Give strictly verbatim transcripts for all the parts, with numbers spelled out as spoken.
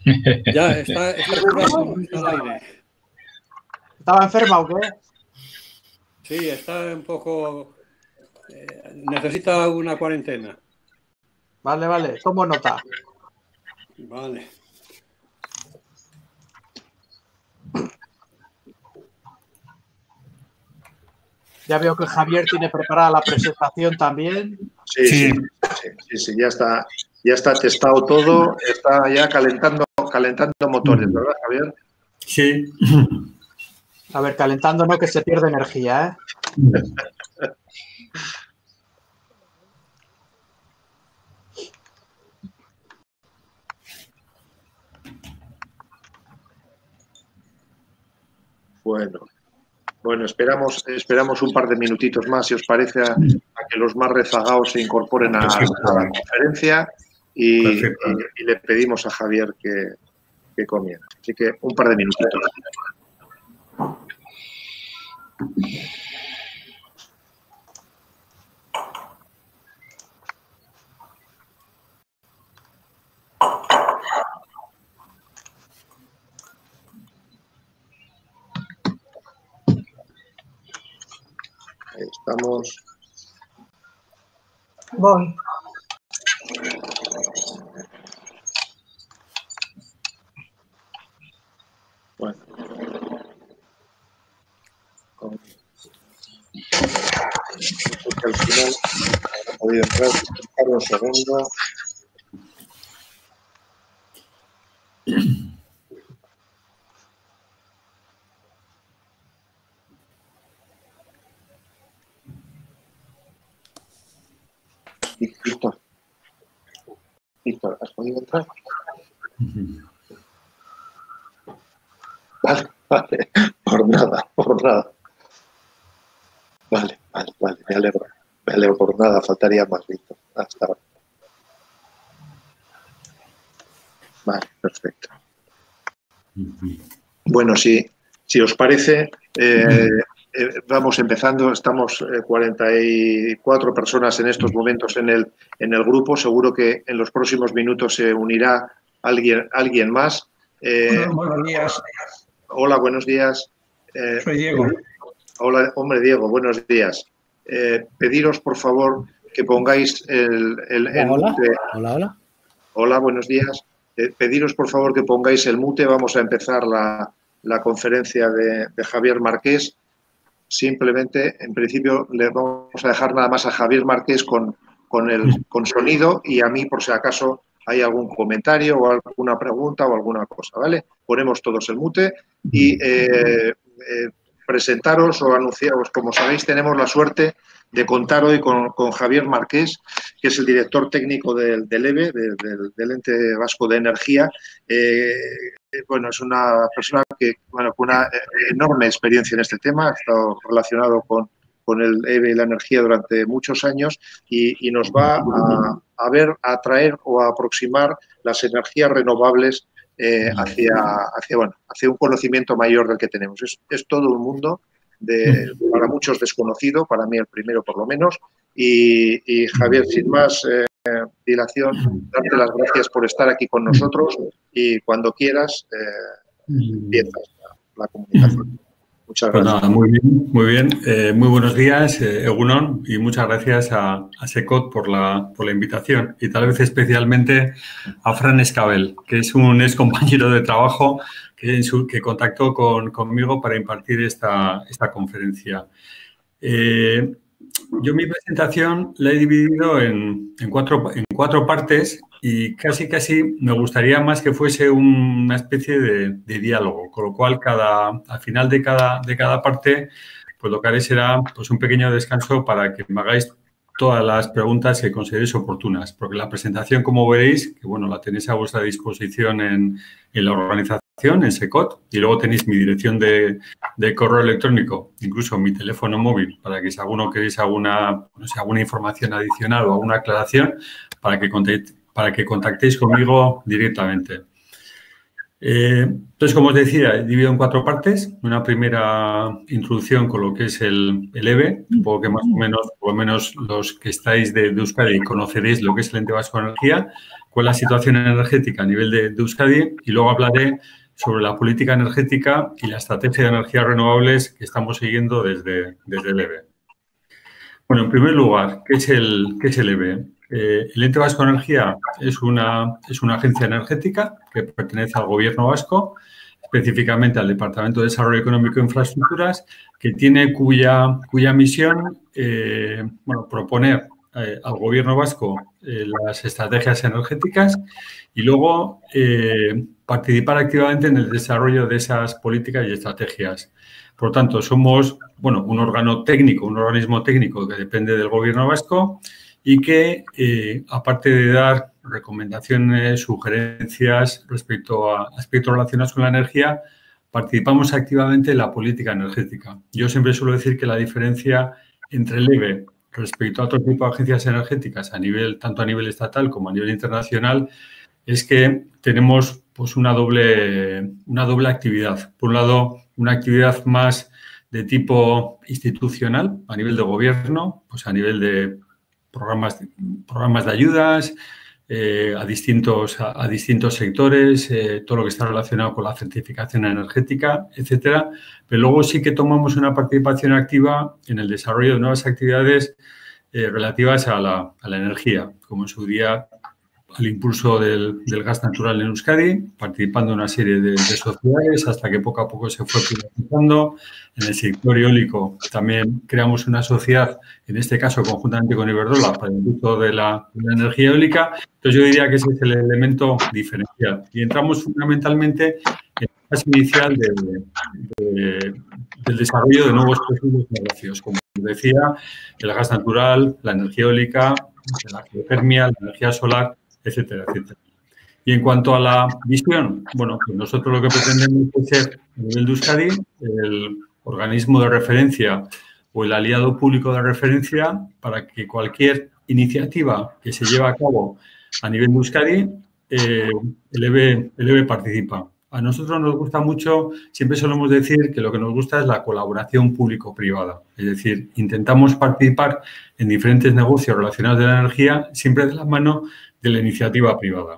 Ya, está, está curado, está al aire. ¿Estaba enferma o qué? Sí, está un poco... Eh, necesita una cuarentena. Vale, vale, tomo nota. Vale. Ya veo que Javier tiene preparada la presentación también. Sí, sí, sí, sí, sí, sí, ya está, ya está testado todo, está ya calentando, calentando motores, ¿verdad, Javier? Sí. A ver, calentando no, que se pierde energía, ¿eh? Bueno, bueno, esperamos, esperamos un par de minutitos más, si os parece, a, a que los más rezagados se incorporen a, a la conferencia y, y, y le pedimos a Javier que, que comience. Así que un par de minutitos. Ahí estamos. Voy. Bueno. Porque al final no he podido entrar, esperar un segundo. Víctor, Víctor, ¿has podido entrar? Vale, vale, por nada, por nada. Vale, vale, vale, me alegro, me alegro por nada, faltaría más, Víctor. Hasta ahora. Vale, perfecto. Bueno, si, si os parece, eh, eh, vamos empezando. Estamos eh, cuarenta y cuatro personas en estos momentos en el, en el grupo. Seguro que en los próximos minutos se unirá alguien, alguien más. Eh, Buenos días. Hola, buenos días. Eh, Soy Diego. Hola, hombre, Diego, buenos días. Eh, pediros, por favor, que pongáis el... el, el hola, mute. hola, hola. Hola, buenos días. Eh, pediros, por favor, que pongáis el mute. Vamos a empezar la, la conferencia de, de Javier Marqués. Simplemente, en principio, le vamos a dejar nada más a Javier Marqués con, con, el, con sonido y a mí, por si acaso, hay algún comentario o alguna pregunta o alguna cosa, ¿vale? Ponemos todos el mute y eh, eh, presentaros o anunciaros. Como sabéis, tenemos la suerte de contar hoy con, con Javier Marqués, que es el director técnico del, del E B E, de, del, del Ente Vasco de Energía. Eh, bueno, es una persona que, bueno, con una enorme experiencia en este tema, ha estado relacionado con, con el E B E y la energía durante muchos años y, y nos va a, a ver, a atraer o a aproximar las energías renovables eh, hacia, hacia, bueno, hacia un conocimiento mayor del que tenemos. Es, es todo un mundo, de, para muchos desconocido, para mí el primero por lo menos. Y, y Javier, sin más eh, dilación, darte las gracias por estar aquí con nosotros y cuando quieras eh, empiezas la, la comunicación. Muchas Pues gracias. nada, muy bien, muy bien. Eh, muy buenos días, eh, Egunon, y muchas gracias a, a SECOT por la, por la invitación y tal vez especialmente a Fran Escabel, que es un ex compañero de trabajo que, su, que contactó con, conmigo para impartir esta, esta conferencia. Eh, yo mi presentación la he dividido en, en, cuatro, en cuatro partes y casi casi me gustaría más que fuese una especie de, de diálogo, con lo cual cada, al final de cada, de cada parte pues lo que haré será pues, un pequeño descanso para que me hagáis todas las preguntas que consideréis oportunas, porque la presentación, como veréis, que bueno, la tenéis a vuestra disposición en, en la organización, en SECOT, y luego tenéis mi dirección de, de correo electrónico, incluso mi teléfono móvil, para que si alguno queréis alguna, no sé, alguna información adicional o alguna aclaración, para que contactéis, para que contactéis conmigo directamente. Eh, entonces, como os decía, he dividido en cuatro partes. Una primera introducción con lo que es el, el E B E. Supongo que más o menos, por lo menos los que estáis de, de Euskadi conoceréis lo que es el Ente Vasco de Energía. cuál es la situación energética a nivel de, de Euskadi y luego hablaré sobre la política energética y la estrategia de energías renovables que estamos siguiendo desde, desde el E B E. Bueno, en primer lugar, ¿qué es el, qué es el E B E? Eh, el Ente Vasco de Energía es una, es una agencia energética que pertenece al Gobierno vasco, específicamente al Departamento de Desarrollo Económico e Infraestructuras, que tiene cuya, cuya misión, eh, bueno, proponer eh, al Gobierno vasco eh, las estrategias energéticas y luego eh, participar activamente en el desarrollo de esas políticas y estrategias. Por tanto, somos, bueno, un órgano técnico, un organismo técnico que depende del Gobierno vasco y que, eh, aparte de dar recomendaciones, sugerencias respecto a aspectos relacionados con la energía, participamos activamente en la política energética. Yo siempre suelo decir que la diferencia entre el E B E respecto a otro tipo de agencias energéticas, a nivel, tanto a nivel estatal como a nivel internacional, es que tenemos pues, una, doble, una doble actividad. Por un lado, una actividad más de tipo institucional, a nivel de gobierno, pues a nivel de programas, programas de ayudas eh, a, distintos, a, a distintos sectores, eh, todo lo que está relacionado con la certificación energética, etcétera. Pero luego sí que tomamos una participación activa en el desarrollo de nuevas actividades eh, relativas a la, a la energía, como en su día al impulso del, del gas natural en Euskadi, participando en una serie de, de sociedades hasta que poco a poco se fue privatizando. En el sector eólico también creamos una sociedad, en este caso conjuntamente con Iberdrola, para el uso de la, de la energía eólica. Entonces yo diría que ese es el elemento diferencial. Y entramos fundamentalmente en la fase inicial de, de, del desarrollo de nuevos posibles negocios, como decía, el gas natural, la energía eólica, la geotermia, la energía solar, etcétera, etcétera. Y en cuanto a la visión, bueno, pues nosotros lo que pretendemos es ser, a nivel de Euskadi, el organismo de referencia o el aliado público de referencia para que cualquier iniciativa que se lleve a cabo a nivel de Euskadi, eh, el E B E, el E B E participa. A nosotros nos gusta mucho, siempre solemos decir que lo que nos gusta es la colaboración público-privada. Es decir, intentamos participar en diferentes negocios relacionados de la energía, siempre de la mano de la iniciativa privada.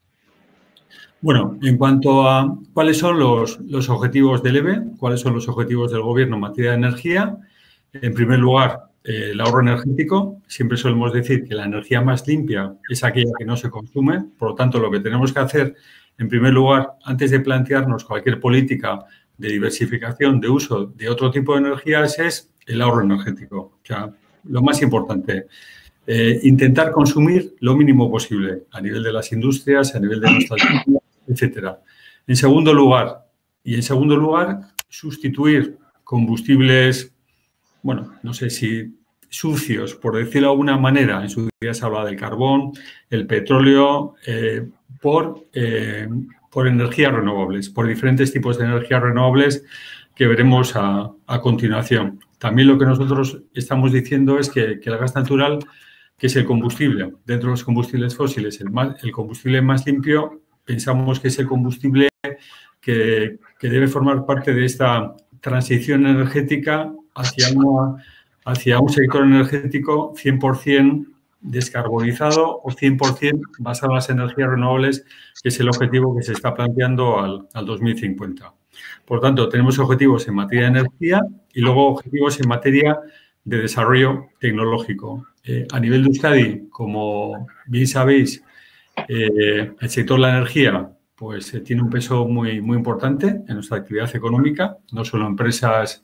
Bueno, en cuanto a cuáles son los, los objetivos del E B E, cuáles son los objetivos del Gobierno en materia de energía, en primer lugar, eh, el ahorro energético. Siempre solemos decir que la energía más limpia es aquella que no se consume. Por lo tanto, lo que tenemos que hacer, en primer lugar, antes de plantearnos cualquier política de diversificación de uso de otro tipo de energías, es el ahorro energético. O sea, lo más importante. Eh, intentar consumir lo mínimo posible a nivel de las industrias, a nivel de nuestras vidas, etcétera. En segundo lugar, y en segundo lugar, sustituir combustibles, bueno, no sé si sucios, por decirlo de alguna manera, en su día se habla del carbón, el petróleo, eh, por, eh, por energías renovables, por diferentes tipos de energías renovables que veremos a, a continuación. También lo que nosotros estamos diciendo es que, que el gas natural, que es el combustible, dentro de los combustibles fósiles, el, más, el combustible más limpio, pensamos que es el combustible que, que debe formar parte de esta transición energética hacia, una, hacia un sector energético cien por ciento descarbonizado o cien por ciento basado en las energías renovables, que es el objetivo que se está planteando al, al dos mil cincuenta. Por tanto, tenemos objetivos en materia de energía y luego objetivos en materia de desarrollo tecnológico. Eh, a nivel de Euskadi, como bien sabéis, eh, el sector de la energía pues, eh, tiene un peso muy, muy importante en nuestra actividad económica, no solo empresas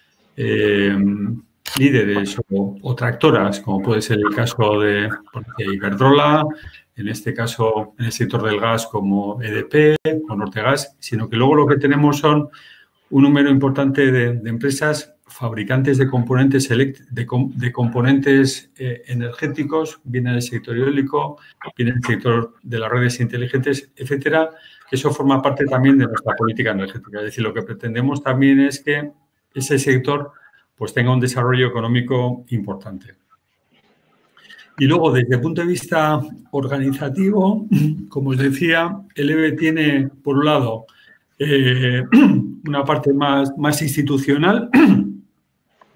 eh, líderes o, o tractoras, como puede ser el caso de, de Iberdrola, en este caso en el sector del gas como E D P o Nortegas, sino que luego lo que tenemos son un número importante de, de empresas fabricantes de componentes, de, de componentes eh, energéticos, bien en el sector eólico, bien en el sector de las redes inteligentes, etcétera, que eso forma parte también de nuestra política energética. Es decir, lo que pretendemos también es que ese sector pues, tenga un desarrollo económico importante. Y luego, desde el punto de vista organizativo, como os decía, el E B E tiene, por un lado, eh, una parte más, más institucional,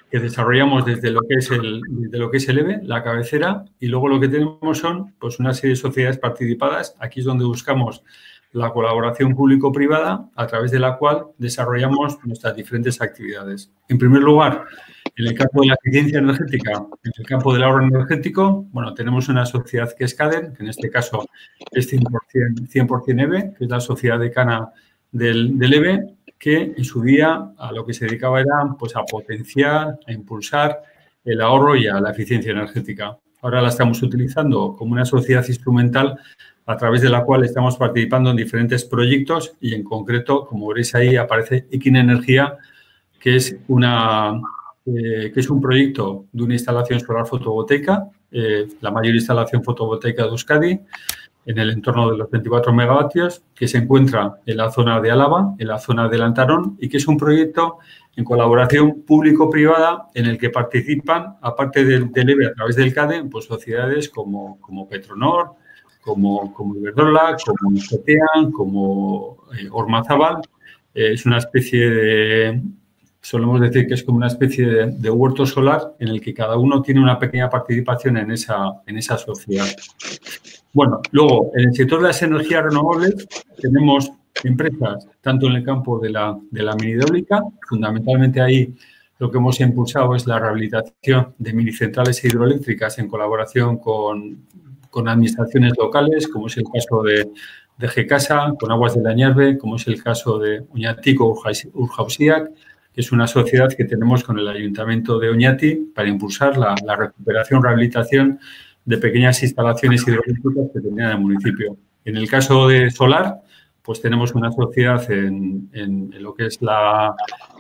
que desarrollamos desde lo que es el, desde lo que es el E B E, la cabecera, y luego lo que tenemos son pues, una serie de sociedades participadas. Aquí es donde buscamos la colaboración público-privada, a través de la cual desarrollamos nuestras diferentes actividades. En primer lugar, en el campo de la eficiencia energética, en el campo del ahorro energético, bueno, tenemos una sociedad que es CADEN, que en este caso es cien por cien E B E, que es la sociedad decana del, del E B E, que en su día a lo que se dedicaba era pues, a potenciar, a impulsar el ahorro y a la eficiencia energética. Ahora la estamos utilizando como una sociedad instrumental a través de la cual estamos participando en diferentes proyectos y, en concreto, como veréis ahí, aparece Equine Energía, que es, una, eh, que es un proyecto de una instalación solar fotovoltaica, eh, la mayor instalación fotovoltaica de Euskadi, en el entorno de los veinticuatro megavatios, que se encuentra en la zona de Álava, en la zona de Lantarón, y que es un proyecto en colaboración público-privada en el que participan, aparte del, del E B E a través del CADEN, pues sociedades como, como Petronor, como, como Iberdrola, como Cetean, como eh, Ormazábal. Eh, es una especie de, solemos decir que es como una especie de, de huerto solar en el que cada uno tiene una pequeña participación en esa, en esa sociedad. Bueno, luego, en el sector de las energías renovables tenemos empresas, tanto en el campo de la, de la mini hidráulica, fundamentalmente ahí lo que hemos impulsado es la rehabilitación de minicentrales hidroeléctricas en colaboración con, con administraciones locales, como es el caso de, de Gecasa, con Aguas de la Ñarbe, como es el caso de Oñatico Urjausiak, que es una sociedad que tenemos con el Ayuntamiento de Oñati para impulsar la, la recuperación, rehabilitación de pequeñas instalaciones hidroeléctricas que tenían el municipio. En el caso de solar, pues tenemos una sociedad en, en, en lo que es la,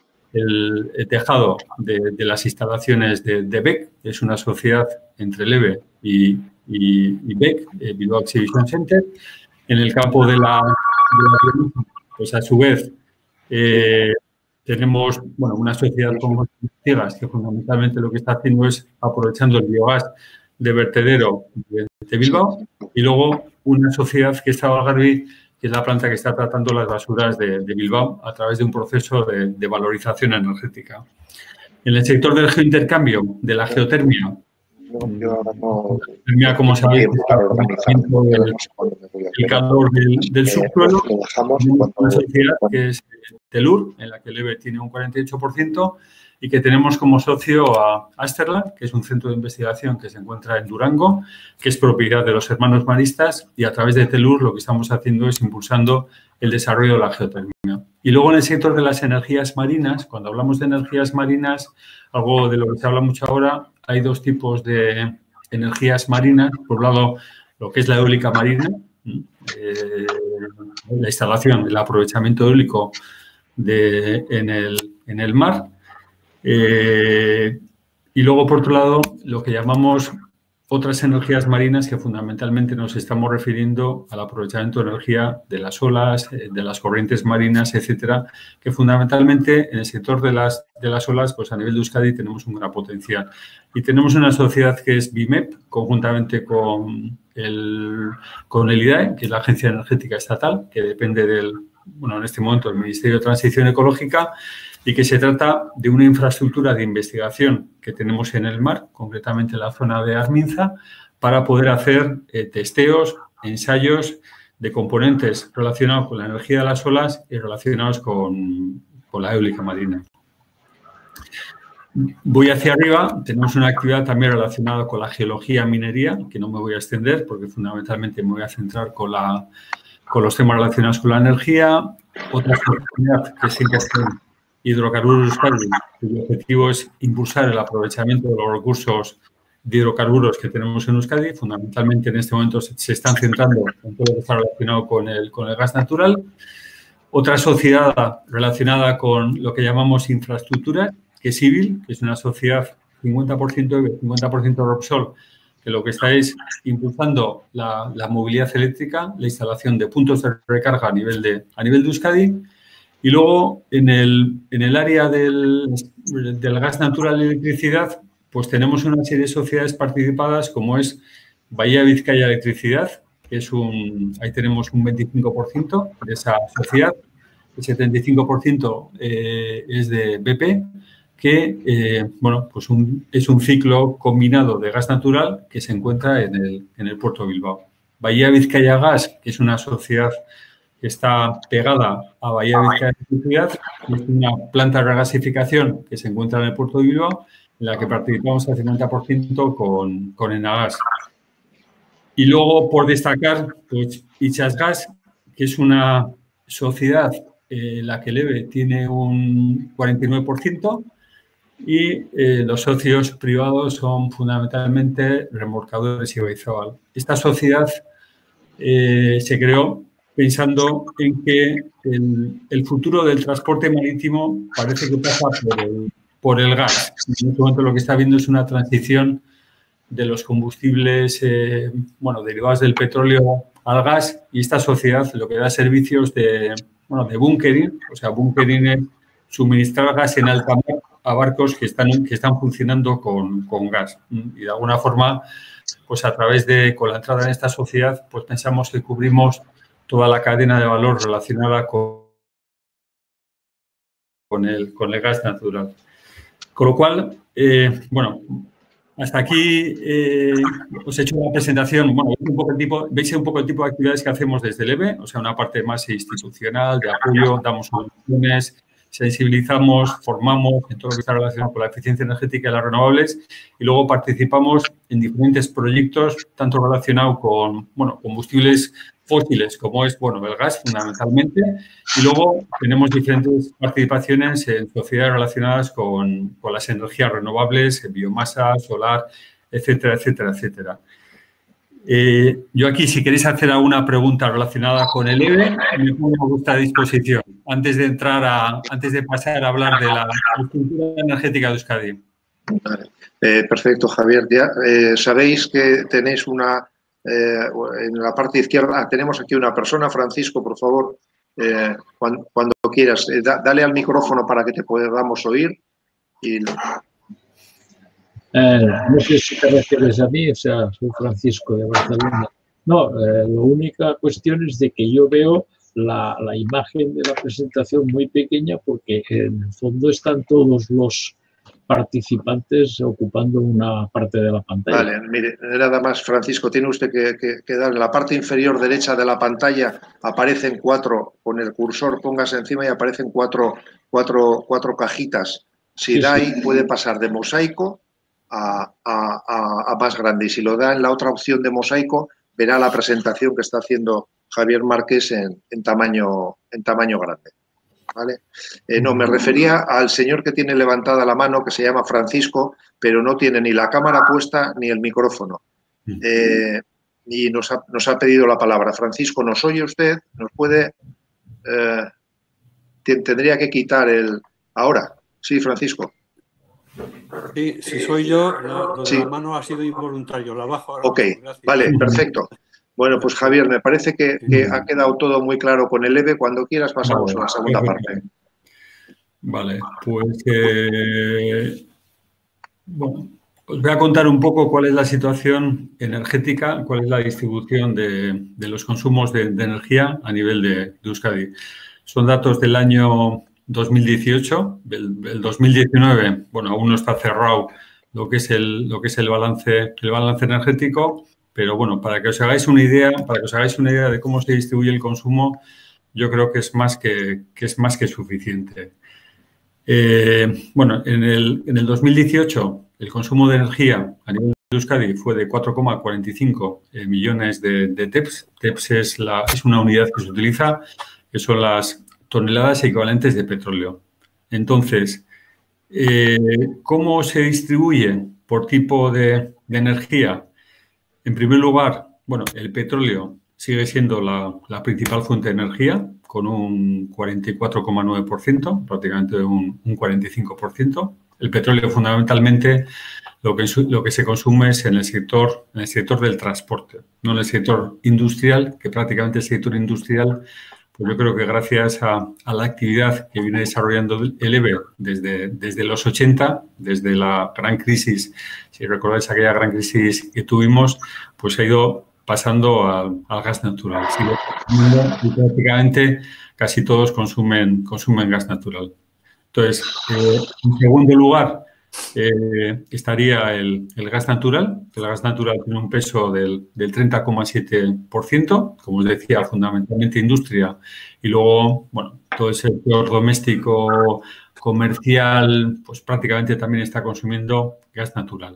el, el tejado de, de las instalaciones de, de B E C. Es una sociedad entre el E B E y, y, y B E C, eh, Bilbao Exhibition Center. En el campo de la, de la pues a su vez, eh, tenemos bueno, una sociedad como Ciegas, que fundamentalmente lo que está haciendo es aprovechando el biogás de vertedero de, de Bilbao, y luego una sociedad que está Valgarbi, que es la planta que está tratando las basuras de, de Bilbao a través de un proceso de, de valorización energética. En el sector del geointercambio, de la geotermia, geotermia, como sabéis, el, el calor del, del subsuelo, una sociedad que es Telur, en la que el E B E tiene un cuarenta y ocho por ciento, y que tenemos como socio a Asterland, que es un centro de investigación que se encuentra en Durango, que es propiedad de los hermanos maristas, y a través de Telur lo que estamos haciendo es impulsando el desarrollo de la geotermia. Y luego en el sector de las energías marinas, cuando hablamos de energías marinas, algo de lo que se habla mucho ahora, hay dos tipos de energías marinas. Por un lado, lo que es la eólica marina, eh, la instalación, el aprovechamiento eólico de, en, el, en el mar. Eh, y luego, por otro lado, lo que llamamos otras energías marinas, que fundamentalmente nos estamos refiriendo al aprovechamiento de energía de las olas, de las corrientes marinas, etcétera, que fundamentalmente en el sector de las, de las olas, pues a nivel de Euskadi tenemos un gran potencial. Y tenemos una sociedad que es BIMEP, conjuntamente con el, con el I D A E, que es la Agencia Energética Estatal, que depende del, bueno, en este momento del Ministerio de Transición Ecológica, y que se trata de una infraestructura de investigación que tenemos en el mar, concretamente en la zona de Arminza, para poder hacer eh, testeos, ensayos de componentes relacionados con la energía de las olas y relacionados con, con la eólica marina. Voy hacia arriba, tenemos una actividad también relacionada con la geología minería, que no me voy a extender porque fundamentalmente me voy a centrar con, la, con los temas relacionados con la energía. Otra oportunidad que es importante, Hidrocarburos Euskadi, cuyo objetivo es impulsar el aprovechamiento de los recursos de hidrocarburos que tenemos en Euskadi. Fundamentalmente en este momento se están centrando en todo lo que está relacionado con el, con el gas natural. Otra sociedad relacionada con lo que llamamos infraestructuras, que es Civil, que es una sociedad cincuenta por ciento E B E, cincuenta por ciento Repsol, que lo que está es impulsando la, la movilidad eléctrica, la instalación de puntos de recarga a nivel de, a nivel de Euskadi. Y luego, en el, en el área del, del gas natural y electricidad, pues tenemos una serie de sociedades participadas, como es Bahía Vizcaya Electricidad, que es un, ahí tenemos un veinticinco por ciento de esa sociedad, el setenta y cinco por ciento eh, es de B P, que eh, bueno, pues un, es un ciclo combinado de gas natural que se encuentra en el, en el puerto de Bilbao. Bahía Vizcaya Gas, que es una sociedad que está pegada a Bahía Vizcaya Electricidad, que es una planta de regasificación que se encuentra en el puerto de Bilbao, en la que participamos al cincuenta por ciento con, con Enagas. Y luego, por destacar, pues Ichasgas, que es una sociedad en la que el E B E tiene un cuarenta y nueve por ciento y eh, los socios privados son fundamentalmente Remolcadores y Ibaizábal. Esta sociedad eh, se creó pensando en que el, el futuro del transporte marítimo parece que pasa por el, por el gas. En este momento lo que está habiendo es una transición de los combustibles, eh, bueno, derivados del petróleo al gas, y esta sociedad lo que da servicios de, bueno, de bunkering, o sea, bunkering es suministrar gas en alta mar a barcos que están, que están funcionando con, con gas. Y de alguna forma, pues a través de, con la entrada en esta sociedad, pues pensamos que cubrimos toda la cadena de valor relacionada con, con, el, con el gas natural. Con lo cual, eh, bueno, hasta aquí eh, os he hecho una presentación. Bueno, veis un, poco el tipo, veis un poco el tipo de actividades que hacemos desde el E B E, o sea, una parte más institucional, de apoyo, damos soluciones, sensibilizamos, formamos en todo lo que está relacionado con la eficiencia energética y las renovables, y luego participamos en diferentes proyectos, tanto relacionados con, bueno, combustibles fósiles, como es, bueno, el gas fundamentalmente, y luego tenemos diferentes participaciones en sociedades relacionadas con, con las energías renovables, biomasa, solar, etcétera, etcétera, etcétera. Eh, yo aquí, si queréis hacer alguna pregunta relacionada con el E B E, me pongo a vuestra disposición, antes de entrar a, antes de pasar a hablar de la estructura energética de Euskadi. Vale. Eh, perfecto, Javier. Ya eh, sabéis que tenéis una, eh, en la parte izquierda, ah, tenemos aquí una persona. Francisco, por favor, eh, cuando, cuando quieras, eh, da, dale al micrófono para que te podamos oír. Y... Eh, no sé si te refieres a mí, o sea, soy Francisco de Barcelona. No, eh, la única cuestión es de que yo veo la, la imagen de la presentación muy pequeña porque en el fondo están todos los participantes ocupando una parte de la pantalla. Vale, mire, nada más, Francisco, tiene usted que, que, que dar en la parte inferior derecha de la pantalla, aparecen cuatro, con el cursor póngase encima y aparecen cuatro, cuatro, cuatro cajitas. Si sí, da ahí, sí. Puede pasar de mosaico A, a, a, a más grande. Y si lo da en la otra opción de mosaico, verá la presentación que está haciendo Javier Márquez en, en, tamaño, en tamaño grande. ¿Vale? Eh, no, me refería al señor que tiene levantada la mano, que se llama Francisco, pero no tiene ni la cámara puesta ni el micrófono. Eh, y nos ha, nos ha pedido la palabra. Francisco, ¿nos oye usted? ¿Nos puede...? Eh, tendría que quitar el... Ahora. Sí, Francisco. Sí, si soy yo, lo, lo de sí. La mano ha sido involuntario, la bajo ahora. Ok, vale, perfecto. Bueno, pues Javier, me parece que, que ha quedado todo muy claro con el E B E. Cuando quieras pasamos vale, a la segunda parte. Vale, pues eh, bueno, os voy a contar un poco cuál es la situación energética, cuál es la distribución de, de los consumos de, de energía a nivel de, de Euskadi. Son datos del año dos mil dieciocho, el, el dos mil diecinueve, bueno, aún no está cerrado lo que es el, lo que es el balance, el balance energético, pero bueno, para que os hagáis una idea, para que os hagáis una idea de cómo se distribuye el consumo, yo creo que es más que, que es más que suficiente. Eh, bueno, en el, en el dos mil dieciocho el consumo de energía a nivel de Euskadi fue de cuatro coma cuarenta y cinco millones de, de T E P S. T E P S es, la, es una unidad que se utiliza, que son las toneladas equivalentes de petróleo. Entonces, eh, ¿cómo se distribuye por tipo de, de energía? En primer lugar, bueno, el petróleo sigue siendo la, la principal fuente de energía, con un cuarenta y cuatro coma nueve por ciento, prácticamente un, un cuarenta y cinco por ciento. El petróleo, fundamentalmente, lo que, lo que se consume es en el sector, en el sector del transporte, no en el sector industrial, que prácticamente el sector industrial, pues yo creo que gracias a, a la actividad que viene desarrollando el E B E desde, desde los ochenta, desde la gran crisis, si recordáis aquella gran crisis que tuvimos, pues ha ido pasando al, al gas natural. Sigue, y prácticamente casi todos consumen, consumen gas natural. Entonces, eh, en segundo lugar, eh, estaría el, el gas natural. El gas natural tiene un peso del, del treinta coma siete por ciento, como os decía, fundamentalmente industria. Y luego, bueno, todo el sector doméstico, comercial, pues prácticamente también está consumiendo gas natural.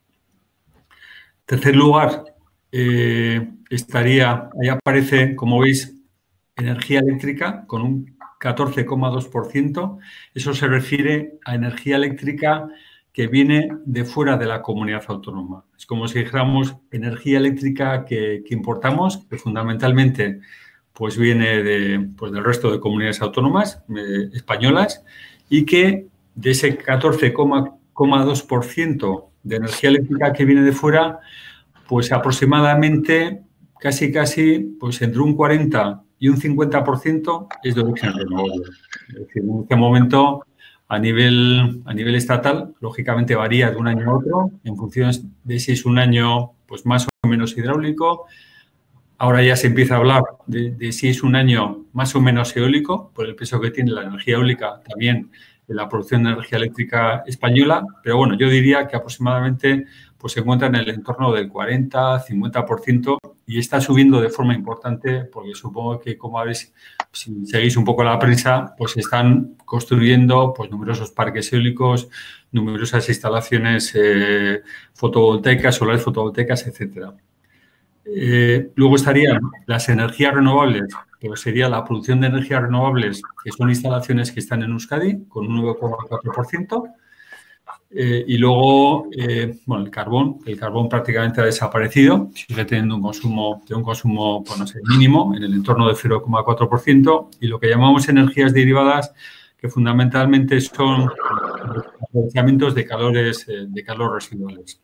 Tercer lugar, eh, estaría, ahí aparece, como veis, energía eléctrica con un catorce coma dos por ciento. Eso se refiere a energía eléctrica que viene de fuera de la comunidad autónoma. Es como si dijéramos energía eléctrica que, que importamos, que fundamentalmente pues viene de, pues del resto de comunidades autónomas eh, españolas y que de ese catorce coma dos por ciento de energía eléctrica que viene de fuera, pues aproximadamente casi casi pues entre un cuarenta y un cincuenta por ciento es de origen renovable. Es decir, en este momento, a nivel, a nivel estatal, lógicamente varía de un año a otro en función de si es un año pues más o menos hidráulico. Ahora ya se empieza a hablar de, de si es un año más o menos eólico, por el peso que tiene la energía eólica también en la producción de energía eléctrica española. Pero bueno, yo diría que aproximadamente pues, se encuentra en el entorno del cuarenta, cincuenta por ciento y está subiendo de forma importante porque supongo que, como habéis, si seguís un poco la prensa, pues están construyendo pues, numerosos parques eólicos, numerosas instalaciones eh, fotovoltaicas, solares fotovoltaicas, etcétera. Eh, luego estarían las energías renovables, pero sería la producción de energías renovables, que son instalaciones que están en Euskadi, con un nueve coma cuatro por ciento. Eh, y luego, eh, bueno, el carbón. El carbón prácticamente ha desaparecido, sigue teniendo un consumo, de un consumo pues no sé, mínimo, en el entorno del cero coma cuatro por ciento. Y lo que llamamos energías derivadas, que fundamentalmente son aprovechamientos de calores, eh, de calor residuales.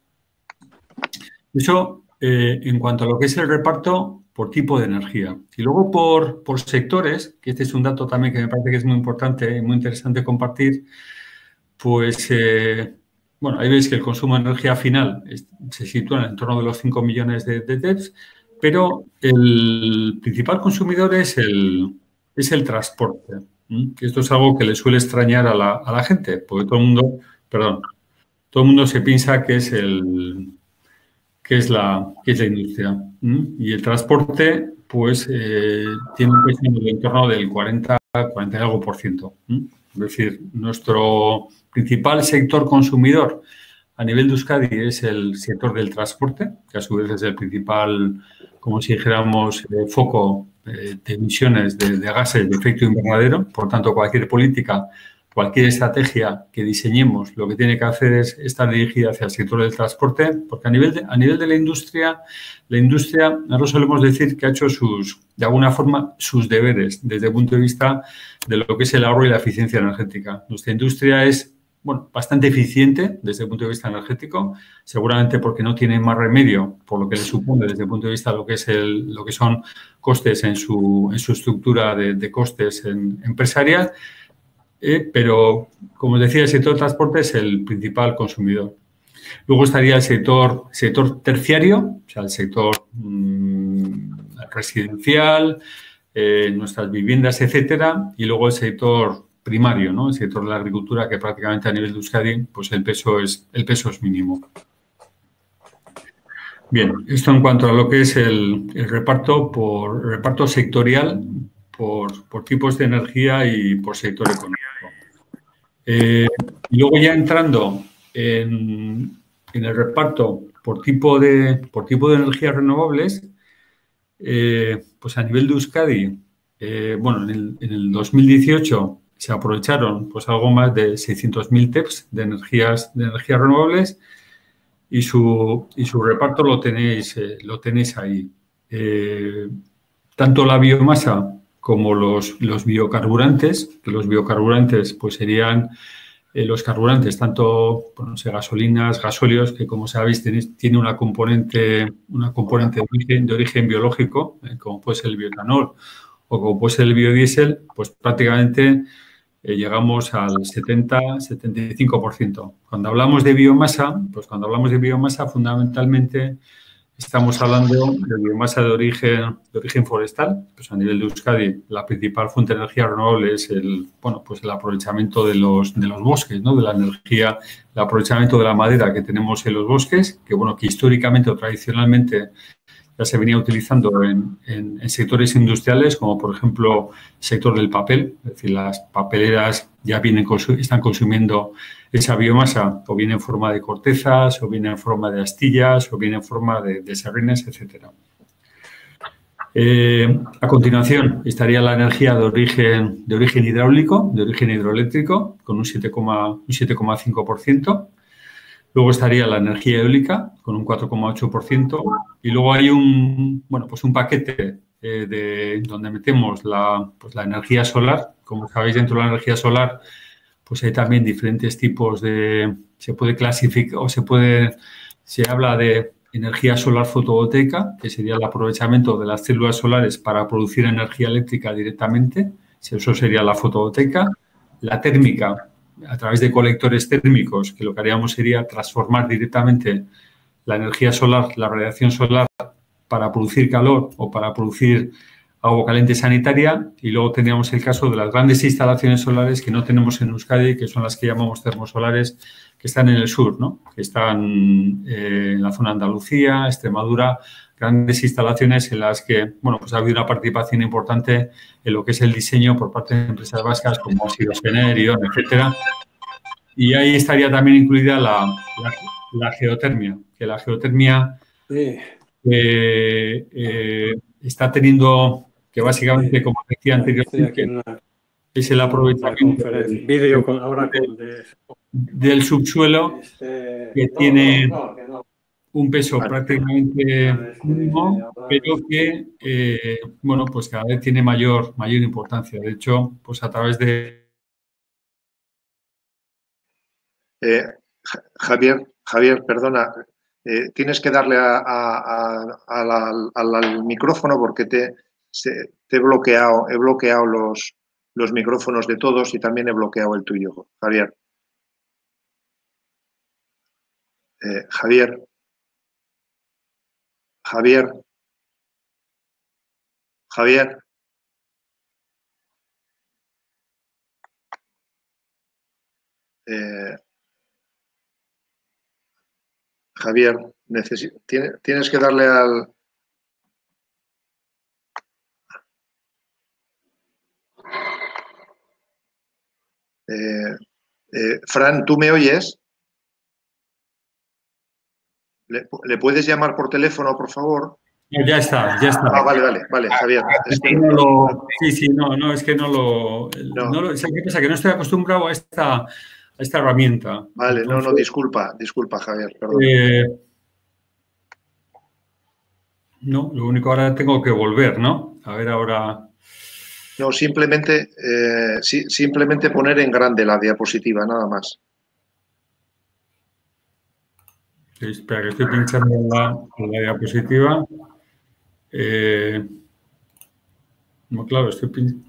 Eso eh, en cuanto a lo que es el reparto por tipo de energía. Y luego por, por sectores, que este es un dato también que me parece que es muy importante y muy interesante compartir, pues, eh, bueno, ahí veis que el consumo de energía final es, se sitúa en el entorno de los cinco millones de, de T E Ps, pero el principal consumidor es el, es el transporte. ¿Mm? Esto es algo que le suele extrañar a la, a la gente, porque todo el mundo, perdón, todo el mundo se piensa que es el... que es la, que es la industria. ¿Mm? Y el transporte, pues, eh, tiene un peso en el entorno del cuarenta, cuarenta y algo por ciento. ¿Mm? Es decir, nuestro principal sector consumidor a nivel de Euskadi es el sector del transporte, que a su vez es el principal, como si dijéramos, eh, foco eh, de emisiones de, de gases de efecto invernadero. Por tanto, cualquier política, cualquier estrategia que diseñemos, lo que tiene que hacer es estar dirigida hacia el sector del transporte, porque a nivel de, a nivel de la industria, la industria, nosotros solemos decir que ha hecho sus, de alguna forma, sus deberes desde el punto de vista de lo que es el ahorro y la eficiencia energética. Nuestra industria es, bueno, bastante eficiente desde el punto de vista energético, seguramente porque no tiene más remedio por lo que le supone desde el punto de vista de lo que, es el, lo que son costes en su, en su estructura de, de costes en, empresarial. Eh, pero, como os decía, el sector de transporte es el principal consumidor. Luego estaría el sector, sector terciario, o sea, el sector mmm, residencial, eh, nuestras viviendas, etcétera, y luego el sector primario, ¿no? El sector de la agricultura, que prácticamente a nivel de Euskadi, pues el peso es, el peso es mínimo. Bien, esto en cuanto a lo que es el, el reparto por reparto sectorial, Por, por tipos de energía y por sector económico. Eh, y luego ya entrando en, en el reparto por tipo de, por tipo de energías renovables, eh, pues a nivel de Euskadi, eh, bueno, en el, en el dos mil dieciocho se aprovecharon pues algo más de seiscientos mil T E Ps de energías, de energías renovables y su, y su reparto lo tenéis, eh, lo tenéis ahí. Eh, tanto la biomasa como los, los biocarburantes, que los biocarburantes pues serían eh, los carburantes, tanto bueno, no sé, gasolinas, gasóleos, que como sabéis tenéis, tiene una componente, una componente de origen, de origen biológico, eh, como puede ser el bioetanol o como puede ser el biodiesel, pues prácticamente eh, llegamos al setenta, setenta y cinco por ciento. Cuando hablamos de biomasa, pues cuando hablamos de biomasa fundamentalmente estamos hablando de biomasa de origen, de origen forestal. Pues a nivel de Euskadi, la principal fuente de energía renovable es el, bueno, pues el aprovechamiento de los, de los bosques, ¿no? De la energía, el aprovechamiento de la madera que tenemos en los bosques, que, bueno, que históricamente o tradicionalmente ya se venía utilizando en, en, en sectores industriales, como por ejemplo el sector del papel. Es decir, las papeleras ya vienen están consumiendo esa biomasa, o bien en forma de cortezas, o bien en forma de astillas, o bien en forma de, de serrines, etcétera. Eh, a continuación estaría la energía de origen, de origen hidráulico, de origen hidroeléctrico, con un siete coma cinco por ciento. Luego estaría la energía eólica, con un cuatro coma ocho por ciento. Y luego hay un, bueno, pues un paquete eh, de, donde metemos la, pues la energía solar. Como sabéis, dentro de la energía solar pues hay también diferentes tipos de... Se puede clasificar o se puede... Se habla de energía solar fotovoltaica, que sería el aprovechamiento de las células solares para producir energía eléctrica directamente. Eso sería la fotovoltaica. La térmica, a través de colectores térmicos, que lo que haríamos sería transformar directamente la energía solar, la radiación solar, para producir calor o para producir agua caliente sanitaria. Y luego teníamos el caso de las grandes instalaciones solares que no tenemos en Euskadi, que son las que llamamos termosolares, que están en el sur, ¿no? Que están eh, en la zona de Andalucía, Extremadura, grandes instalaciones en las que, bueno, pues ha habido una participación importante en lo que es el diseño por parte de empresas vascas como ha sido Sener, Ion, etcétera. Y ahí estaría también incluida la, la, la geotermia, que la geotermia eh, eh, está teniendo, que básicamente, como decía anteriormente, es el aprovechamiento del, vídeo con, ahora con de, del subsuelo este, que no, tiene no, no, que no. un peso prácticamente mínimo, pero que, eh, bueno, pues cada vez tiene mayor, mayor importancia. De hecho, pues a través de... Eh, Javier, Javier, perdona, eh, tienes que darle a, a, a, a la, al, al micrófono porque te, se, te he bloqueado, he bloqueado los, los micrófonos de todos y también he bloqueado el tuyo, Javier. Eh, Javier. Javier. Javier. Eh, Javier, tienes, tienes que darle al... Eh, eh, Fran, ¿tú me oyes? ¿Le, ¿Le puedes llamar por teléfono, por favor? No, ya está, ya está. Ah, vale, vale, vale, Javier. Es que... no lo, sí, sí, no, no, es que no lo... No. No lo ¿sabes qué pasa? Que no estoy acostumbrado a esta, a esta herramienta. Vale, entonces, no, no, disculpa, disculpa, Javier, perdón. Eh, no, lo único ahora tengo que volver, ¿no? A ver ahora... No, simplemente, eh, sí, simplemente poner en grande la diapositiva, nada más. Sí, espera, que estoy pinchando en la, en la diapositiva. Eh, no, claro, estoy, pin...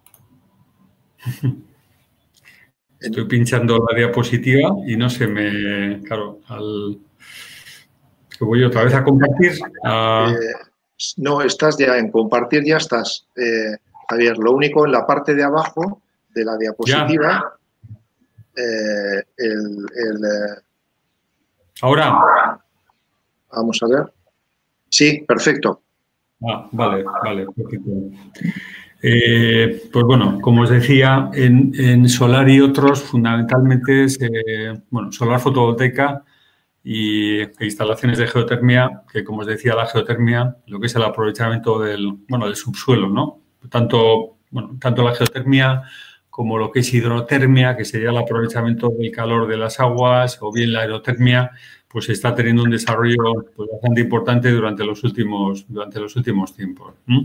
estoy pinchando la diapositiva y no se me... Claro, al... que voy otra vez a compartir. A... Eh, no, estás ya en compartir, ya estás, eh, Javier. Lo único, en la parte de abajo de la diapositiva, eh, el... el eh... Ahora. Vamos a ver. Sí, perfecto. Ah, vale, vale, perfecto. Eh, pues bueno, como os decía, en, en solar y otros fundamentalmente es eh, bueno, solar fotovoltaica y e instalaciones de geotermia, que como os decía, la geotermia, lo que es el aprovechamiento del, bueno, del subsuelo, ¿no? Tanto, bueno, tanto la geotermia como lo que es hidrotermia, que sería el aprovechamiento del calor de las aguas, o bien la aerotermia, pues está teniendo un desarrollo pues, bastante importante durante los últimos, durante los últimos tiempos. ¿Mm?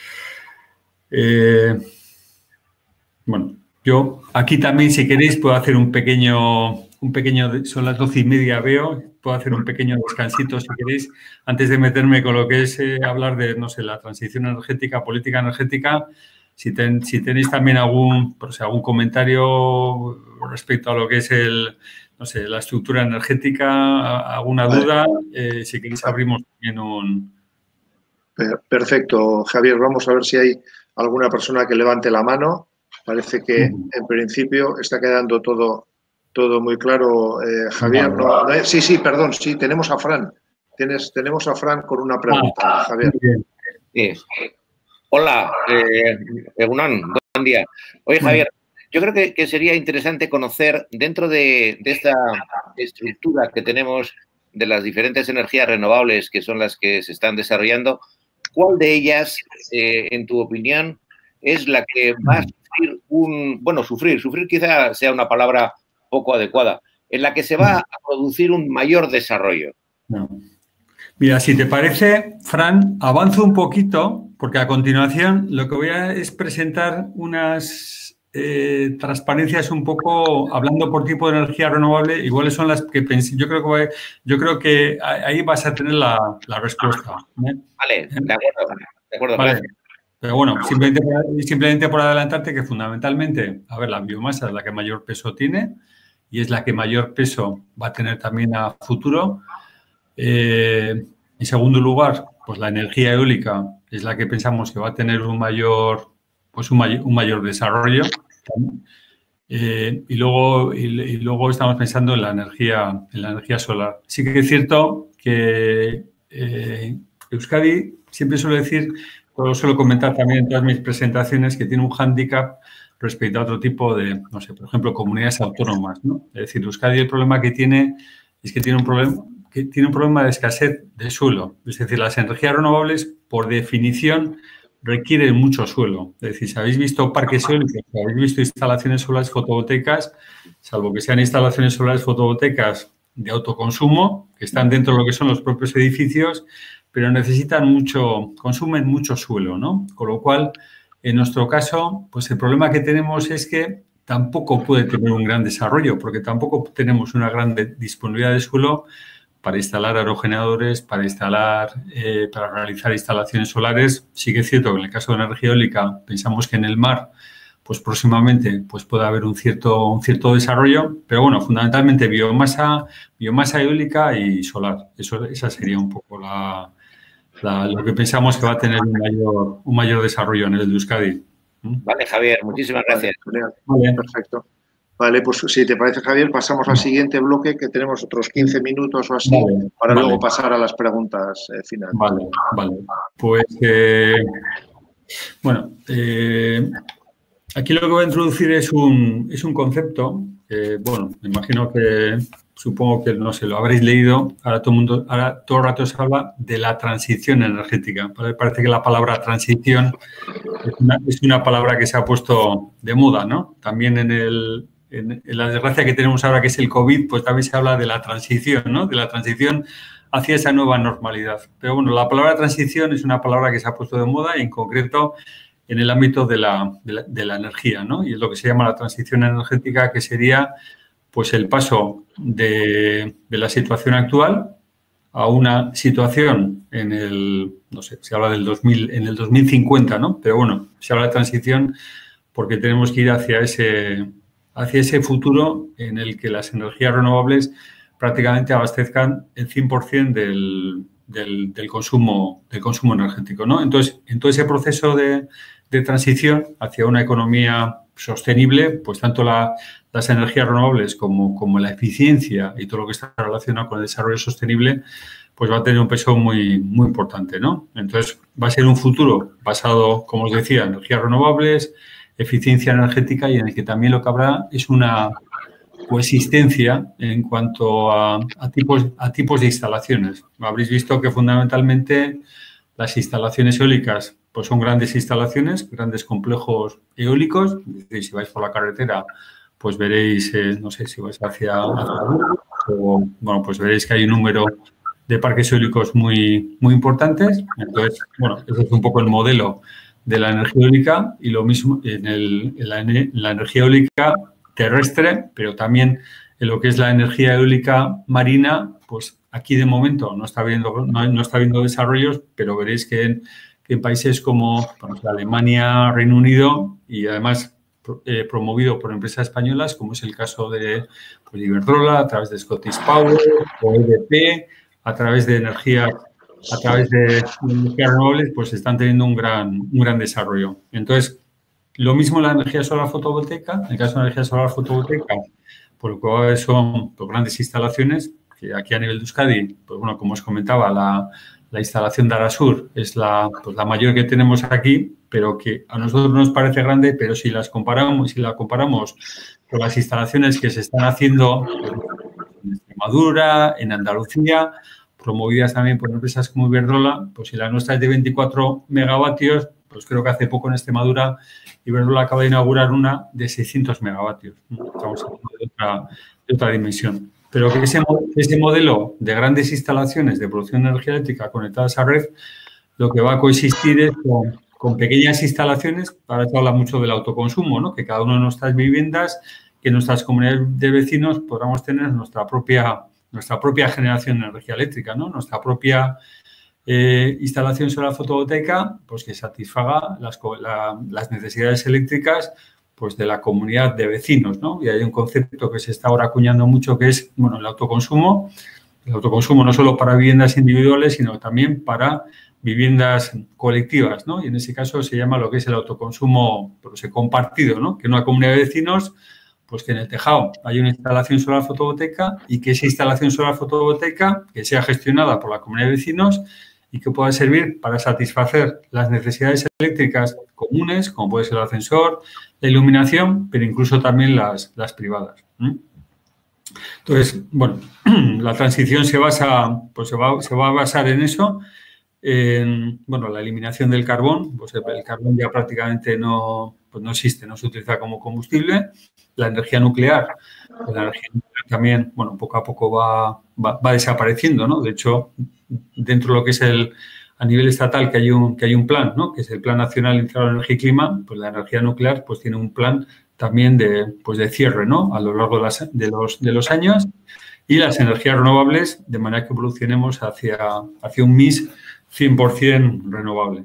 Eh, bueno, yo aquí también, si queréis, puedo hacer un pequeño, un pequeño, son las doce y media, veo, puedo hacer un pequeño descansito, si queréis, antes de meterme con lo que es eh, hablar de, no sé, la transición energética, política energética. Si, ten, si tenéis también algún, pues, algún comentario respecto a lo que es el, no sé, la estructura energética, alguna duda, eh, si queréis abrimos también un... Perfecto, Javier. Vamos a ver si hay alguna persona que levante la mano. Parece que en principio está quedando todo, todo muy claro. Eh, Javier, no, no, sí, sí, perdón, sí, tenemos a Fran. Tienes, tenemos a Fran con una pregunta, Javier. Sí. Hola, eh, Egunon, buen día. Oye, Javier, yo creo que, que sería interesante conocer dentro de, de esta estructura que tenemos de las diferentes energías renovables que son las que se están desarrollando, ¿cuál de ellas, eh, en tu opinión, es la que va a sufrir un... Bueno, sufrir, sufrir quizá sea una palabra poco adecuada, en la que se va a producir un mayor desarrollo? No. Mira, si te parece, Fran, avanzo un poquito, porque a continuación lo que voy a es presentar unas eh, transparencias un poco, hablando por tipo de energía renovable, iguales son las que pensé. Yo creo que, voy, yo creo que ahí vas a tener la, la respuesta. ¿eh? Vale, de acuerdo, de acuerdo, vale. Gracias. Pero bueno, simplemente, simplemente por adelantarte que fundamentalmente, a ver, la biomasa es la que mayor peso tiene y es la que mayor peso va a tener también a futuro. Eh, en segundo lugar, pues la energía eólica es la que pensamos que va a tener un mayor, pues un mayor, un mayor desarrollo. Eh, y, luego, y, y luego estamos pensando en la energía, en la energía solar. Sí que es cierto que eh, Euskadi siempre suele decir, lo suelo comentar también en todas mis presentaciones, que tiene un hándicap respecto a otro tipo de, no sé, por ejemplo, comunidades autónomas, ¿no? Es decir, Euskadi el problema que tiene es que tiene un problema que tiene un problema de escasez de suelo. Es decir, las energías renovables, por definición, requieren mucho suelo. Es decir, si habéis visto parques eólicos, si habéis visto instalaciones solares fotovoltaicas, salvo que sean instalaciones solares fotovoltaicas de autoconsumo, que están dentro de lo que son los propios edificios, pero necesitan mucho, consumen mucho suelo, ¿no? Con lo cual, en nuestro caso, pues el problema que tenemos es que tampoco puede tener un gran desarrollo, porque tampoco tenemos una gran disponibilidad de suelo para instalar aerogeneradores, para instalar, eh, para realizar instalaciones solares. Sí que es cierto que en el caso de la energía eólica pensamos que en el mar, pues próximamente, pues puede haber un cierto, un cierto desarrollo, pero bueno, fundamentalmente biomasa, biomasa eólica y solar. Eso, esa sería un poco la, la, lo que pensamos que va a tener un mayor, un mayor desarrollo en el de Euskadi. Vale, Javier, muchísimas gracias. Vale, perfecto. Vale, pues si te parece, Javier, pasamos al siguiente bloque, que tenemos otros quince minutos o así, vale, para vale. luego pasar a las preguntas eh, finales. Vale, vale. Pues, eh, bueno, eh, aquí lo que voy a introducir es un, es un concepto que, bueno, me imagino que, supongo que, no sé, lo habréis leído. Ahora todo el mundo, ahora todo el rato se habla de la transición energética. Parece que la palabra transición es una, es una palabra que se ha puesto de moda, ¿no? También en el... En, en la desgracia que tenemos ahora, que es el COVID, pues también se habla de la transición, ¿no? De la transición hacia esa nueva normalidad. Pero bueno, la palabra transición es una palabra que se ha puesto de moda y en concreto en el ámbito de la, de la, de la energía, ¿no? Y es lo que se llama la transición energética, que sería pues el paso de, de la situación actual a una situación en el, no sé, se habla del dos mil, en el dos mil cincuenta, ¿no? Pero bueno, se habla de transición porque tenemos que ir hacia ese... hacia ese futuro en el que las energías renovables prácticamente abastezcan el cien por ciento del, del, del, consumo, del consumo energético, ¿no? Entonces, en todo ese proceso de, de transición hacia una economía sostenible, pues tanto la, las energías renovables como, como la eficiencia y todo lo que está relacionado con el desarrollo sostenible, pues va a tener un peso muy, muy importante, ¿no? Entonces, va a ser un futuro basado, como os decía, en energías renovables, eficiencia energética y en el que también lo que habrá es una coexistencia en cuanto a, a, tipos, a tipos de instalaciones. Habréis visto que fundamentalmente las instalaciones eólicas pues son grandes instalaciones, grandes complejos eólicos. Es decir, si vais por la carretera, pues veréis, eh, no sé, si vais hacia, hacia o, bueno, pues veréis que hay un número de parques eólicos muy, muy importantes. Entonces, bueno, ese es un poco el modelo de la energía eólica y lo mismo en, el, en, la, en la energía eólica terrestre, pero también en lo que es la energía eólica marina, pues aquí de momento no está habiendo, no, no está habiendo desarrollos, pero veréis que en, que en países como por ejemplo, Alemania, Reino Unido y además eh, promovido por empresas españolas, como es el caso de pues, Iberdrola, a través de Scottish Power, o E D P, a través de energía, a través de energías renovables, pues están teniendo un gran, un gran desarrollo. Entonces, lo mismo la energía solar fotovoltaica. En el caso de la energía solar fotovoltaica, por lo cual son pues, grandes instalaciones, que aquí a nivel de Euskadi, pues bueno, como os comentaba, la, la instalación de Arasur es la, pues, la mayor que tenemos aquí, pero que a nosotros nos parece grande, pero si las comparamos, si la comparamos con las instalaciones que se están haciendo en Extremadura, en Andalucía, promovidas también por empresas como Iberdrola, pues si la nuestra es de veinticuatro megavatios, pues creo que hace poco en Extremadura Iberdrola acaba de inaugurar una de seiscientos megavatios. Estamos hablando de otra, de otra dimensión. Pero que ese, ese modelo de grandes instalaciones de producción de energía eléctrica conectadas a red, lo que va a coexistir es con, con pequeñas instalaciones. Ahora se habla mucho del autoconsumo, ¿no? Que cada una de nuestras viviendas, que nuestras comunidades de vecinos podamos tener nuestra propia, nuestra propia generación de energía eléctrica, ¿no? Nuestra propia eh, instalación solar fotovoltaica, pues que satisfaga las, la, las necesidades eléctricas pues de la comunidad de vecinos, ¿no? Y hay un concepto que se está ahora acuñando mucho que es, bueno, el autoconsumo. El autoconsumo no solo para viviendas individuales, sino también para viviendas colectivas, ¿no? Y en ese caso se llama lo que es el autoconsumo pues, compartido, ¿no? Que en una comunidad de vecinos, pues que en el tejado hay una instalación solar fotovoltaica y que esa instalación solar fotovoltaica que sea gestionada por la comunidad de vecinos y que pueda servir para satisfacer las necesidades eléctricas comunes, como puede ser el ascensor, la iluminación, pero incluso también las, las privadas. Entonces, bueno, la transición se basa, pues se va, se va a basar en eso, en, bueno, la eliminación del carbón, pues el carbón ya prácticamente no, pues no existe, no se utiliza como combustible. La energía nuclear, pues la energía nuclear también, bueno, poco a poco va, va, va desapareciendo, ¿no? De hecho, dentro de lo que es el, a nivel estatal, que hay un, que hay un plan, ¿no? Que es el Plan Nacional Integrado de Energía y Clima, pues la energía nuclear, pues tiene un plan también de, pues de cierre, ¿no? A lo largo de, las, de, los, de los años. Y las energías renovables, de manera que evolucionemos hacia, hacia un mix cien por ciento renovable.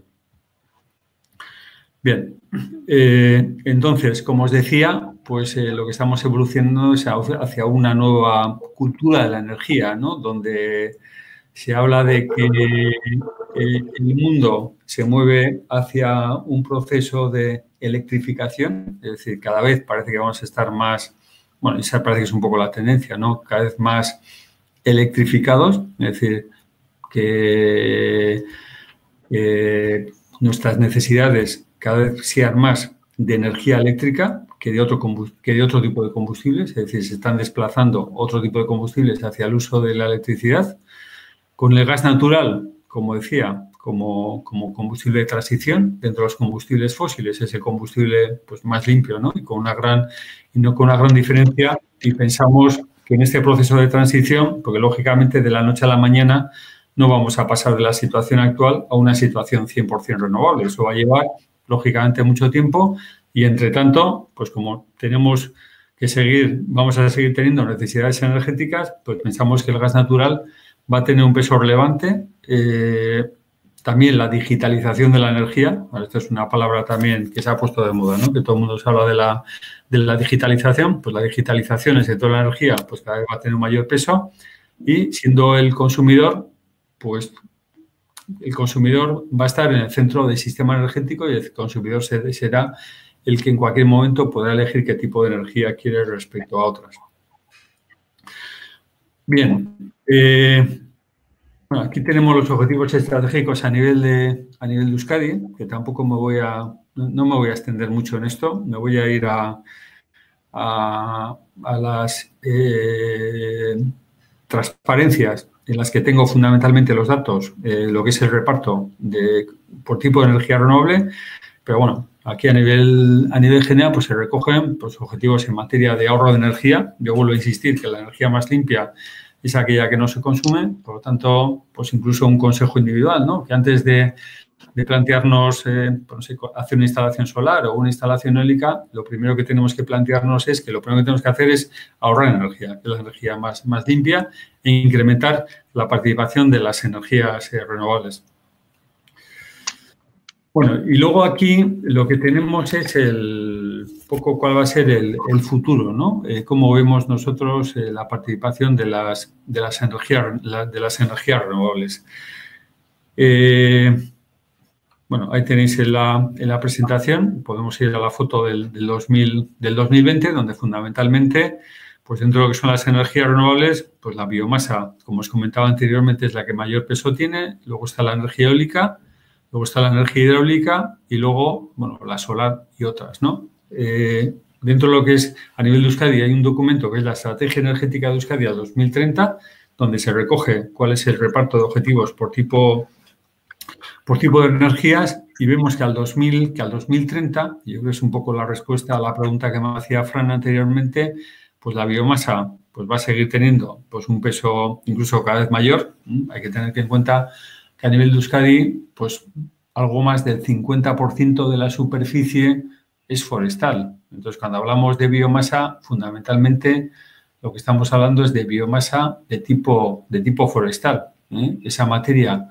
Bien, eh, entonces, como os decía, pues eh, lo que estamos evolucionando es hacia una nueva cultura de la energía, ¿no? Donde se habla de que eh, el mundo se mueve hacia un proceso de electrificación, es decir, cada vez parece que vamos a estar más, bueno, esa parece que es un poco la tendencia, ¿no? Cada vez más electrificados, es decir, que eh, nuestras necesidades cada vez sean más de energía eléctrica que de, otro que de otro tipo de combustibles, es decir, se están desplazando otro tipo de combustibles hacia el uso de la electricidad. Con el gas natural, como decía, como, como combustible de transición, dentro de los combustibles fósiles es el combustible pues, más limpio, ¿no? Y con una gran, y no con una gran diferencia. Y pensamos que en este proceso de transición, porque lógicamente de la noche a la mañana no vamos a pasar de la situación actual a una situación cien por ciento renovable. Eso va a llevar, lógicamente, mucho tiempo y, entre tanto, pues como tenemos que seguir, vamos a seguir teniendo necesidades energéticas, pues pensamos que el gas natural va a tener un peso relevante. Eh, también la digitalización de la energía, esto es una palabra también que se ha puesto de moda, ¿no? Que todo el mundo se habla de la, de la digitalización, pues la digitalización en el sector de la energía pues cada vez va a tener un mayor peso y siendo el consumidor, pues el consumidor va a estar en el centro del sistema energético y el consumidor será el que en cualquier momento podrá elegir qué tipo de energía quiere respecto a otras. Bien, eh, bueno, aquí tenemos los objetivos estratégicos a nivel de, a nivel de Euskadi, que tampoco me voy a, no me voy a extender mucho en esto, me voy a ir a, a, a las eh, transparencias en las que tengo fundamentalmente los datos, eh, lo que es el reparto de, por tipo de energía renovable, pero bueno, aquí a nivel, a nivel general pues se recogen pues, objetivos en materia de ahorro de energía. Yo vuelvo a insistir que la energía más limpia es aquella que no se consume, por lo tanto, pues incluso un consejo individual, ¿no? Que antes de, de plantearnos eh, pues, hacer una instalación solar o una instalación eólica, lo primero que tenemos que plantearnos es que lo primero que tenemos que hacer es ahorrar energía, que es la energía más, más limpia, e incrementar la participación de las energías eh, renovables. Bueno, y luego aquí lo que tenemos es el, poco cuál va a ser el, el futuro, ¿no? Eh, cómo vemos nosotros eh, la participación de las, de las, energías, la, de las energías renovables. Eh, bueno, ahí tenéis en la, en la presentación, podemos ir a la foto del, del, dos mil, del dos mil veinte, donde fundamentalmente, pues dentro de lo que son las energías renovables, pues la biomasa, como os comentaba anteriormente, es la que mayor peso tiene, luego está la energía eólica, luego está la energía hidráulica y luego, bueno, la solar y otras, ¿no? Eh, dentro de lo que es a nivel de Euskadi hay un documento que es la Estrategia Energética de Euskadi a dos mil treinta, donde se recoge cuál es el reparto de objetivos por tipo, por tipo de energías y vemos que al, dos mil, que al dos mil treinta, y yo creo que es un poco la respuesta a la pregunta que me hacía Fran anteriormente, pues la biomasa pues va a seguir teniendo pues un peso incluso cada vez mayor. Hay que tener en cuenta que a nivel de Euskadi, pues algo más del cincuenta por ciento de la superficie es forestal. Entonces, cuando hablamos de biomasa, fundamentalmente lo que estamos hablando es de biomasa de tipo, de tipo forestal. ¿eh? Esa materia,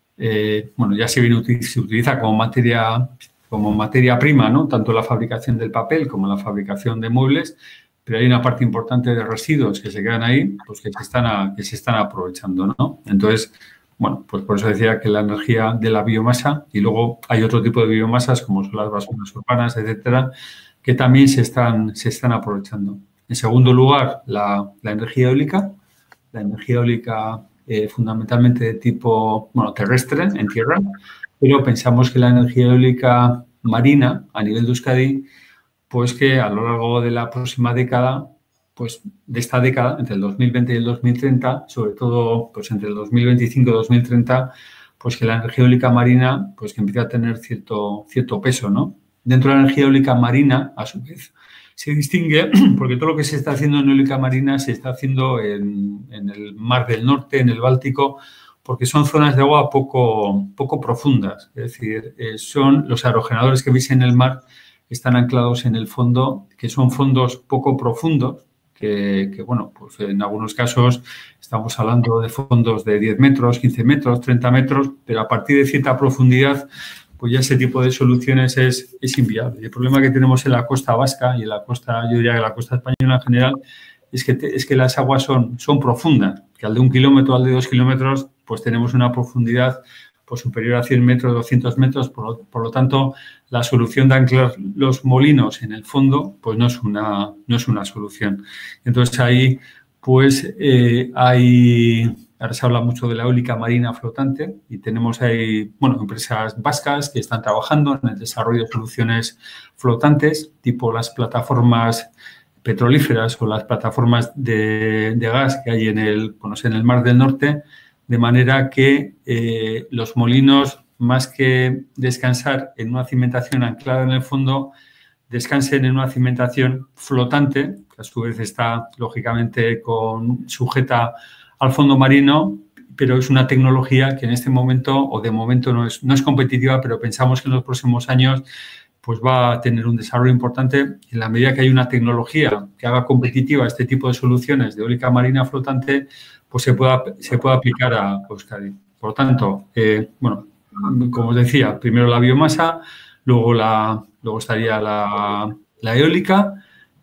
eh, bueno, ya se, viene, se utiliza como materia, como materia prima, ¿no? Tanto en la fabricación del papel como en la fabricación de muebles, pero hay una parte importante de residuos que se quedan ahí, pues que se están, a, que se están aprovechando, ¿no? Entonces, bueno, pues por eso decía que la energía de la biomasa, y luego hay otro tipo de biomasas como son las basuras urbanas, etcétera, que también se están, se están aprovechando. En segundo lugar, la, la energía eólica. La energía eólica eh, fundamentalmente de tipo, bueno, terrestre, en tierra, pero pensamos que la energía eólica marina a nivel de Euskadi, pues que a lo largo de la próxima década, pues de esta década, entre el dos mil veinte y el dos mil treinta, sobre todo pues entre el dos mil veinticinco y dos mil treinta, pues que la energía eólica marina pues que empieza a tener cierto, cierto peso, ¿no? Dentro de la energía eólica marina, a su vez, se distingue porque todo lo que se está haciendo en eólica marina se está haciendo en, en el Mar del Norte, en el Báltico, porque son zonas de agua poco, poco profundas. Es decir, eh, son los aerogeneradores que veis en el mar están anclados en el fondo, que son fondos poco profundos, que, que, bueno, pues en algunos casos estamos hablando de fondos de diez metros, quince metros, treinta metros, pero a partir de cierta profundidad, pues ya ese tipo de soluciones es, es inviable. El problema que tenemos en la costa vasca y en la costa, yo diría que la costa española en general, es que, te, es que las aguas son, son profundas, que al de un kilómetro, al de dos kilómetros, pues tenemos una profundidad pues superior a cien metros, doscientos metros, por lo, por lo tanto, la solución de anclar los molinos en el fondo, pues no es una, no es una solución. Entonces, ahí, pues, eh, hay, ahora se habla mucho de la eólica marina flotante y tenemos ahí, bueno, empresas vascas que están trabajando en el desarrollo de soluciones flotantes, tipo las plataformas petrolíferas o las plataformas de, de gas que hay en el, bueno, en el Mar del Norte, de manera que eh, los molinos, más que descansar en una cimentación anclada en el fondo, descansen en una cimentación flotante, que a su vez está, lógicamente, con, sujeta al fondo marino, pero es una tecnología que en este momento, o de momento, no es, no es competitiva, pero pensamos que en los próximos años pues va a tener un desarrollo importante. En la medida que hay una tecnología que haga competitiva este tipo de soluciones de eólica marina flotante, pues se pueda, se pueda aplicar a Euskadi. Por lo tanto, eh, bueno, como os decía, primero la biomasa, luego, la, luego estaría la, la eólica,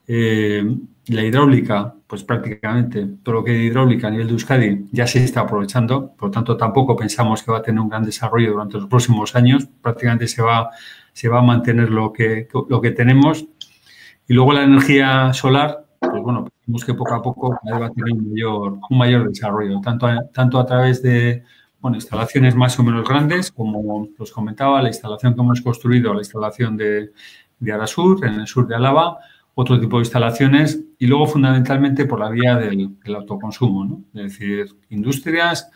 eh, la hidráulica, pues prácticamente todo lo que es hidráulica a nivel de Euskadi ya se está aprovechando, por lo tanto tampoco pensamos que va a tener un gran desarrollo durante los próximos años, prácticamente se va, se va a mantener lo que, lo que tenemos. Y luego la energía solar, pues bueno, pensamos que poco a poco va a tener un mayor, un mayor desarrollo, tanto a, tanto a través de bueno, instalaciones más o menos grandes, como os comentaba, la instalación que hemos construido, la instalación de, de Arasur, en el sur de Álava, otro tipo de instalaciones y luego fundamentalmente por la vía del, del autoconsumo, ¿no? Es decir, industrias,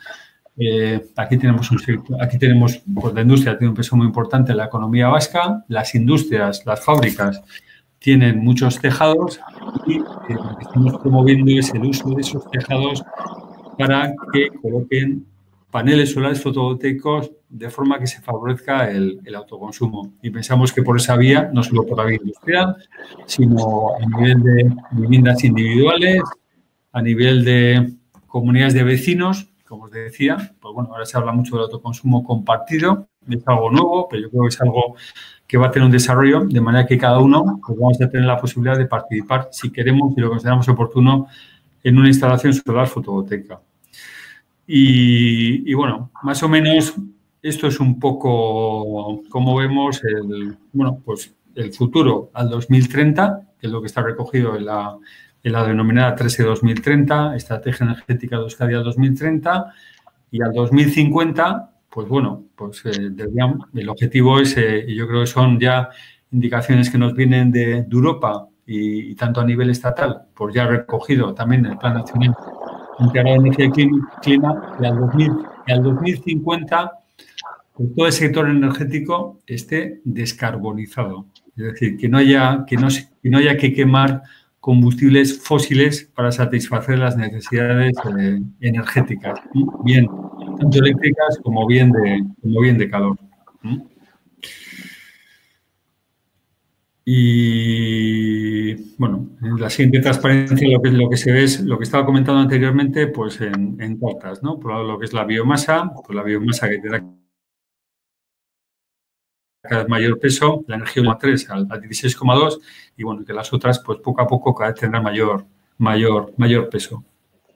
eh, aquí tenemos un aquí tenemos, pues la industria tiene un peso muy importante en la economía vasca, las industrias, las fábricas tienen muchos tejados y eh, lo que estamos promoviendo es el uso de esos tejados para que coloquen paneles solares fotovoltaicos de forma que se favorezca el, el autoconsumo. Y pensamos que por esa vía, no solo por la vía industrial, sino a nivel de viviendas individuales, a nivel de comunidades de vecinos, como os decía, pues bueno, ahora se habla mucho del autoconsumo compartido, es algo nuevo, pero yo creo que es algo que va a tener un desarrollo, de manera que cada uno pues, vamos a tener la posibilidad de participar, si queremos y lo consideramos oportuno, en una instalación solar fotovoltaica. Y, y bueno, más o menos esto es un poco como vemos el, bueno, pues el futuro al dos mil treinta, que es lo que está recogido en la, en la denominada trece dos mil treinta, Estrategia Energética de Euskadi al dos mil treinta, y al dos mil cincuenta, pues bueno, pues eh, el objetivo es, eh, y yo creo que son ya indicaciones que nos vienen de, de Europa y, y tanto a nivel estatal, pues ya recogido también en el Plan Nacional Integrado de Energía y Clima, que al, dos mil, que al dos mil cincuenta pues todo el sector energético esté descarbonizado. Es decir, que no haya que, no, que, no haya que quemar combustibles fósiles para satisfacer las necesidades eh, energéticas, ¿sí? Bien tanto eléctricas como bien de, como bien de calor. ¿Sí? Y bueno, en la siguiente transparencia lo que, lo que se ve es lo que estaba comentando anteriormente, pues en, en cartas, ¿no? Por un lado lo que es la biomasa, pues la biomasa que te da cada vez mayor peso, la energía uno coma tres al, al dieciséis coma dos y bueno, que las otras pues poco a poco cada vez tendrán mayor, mayor, mayor peso.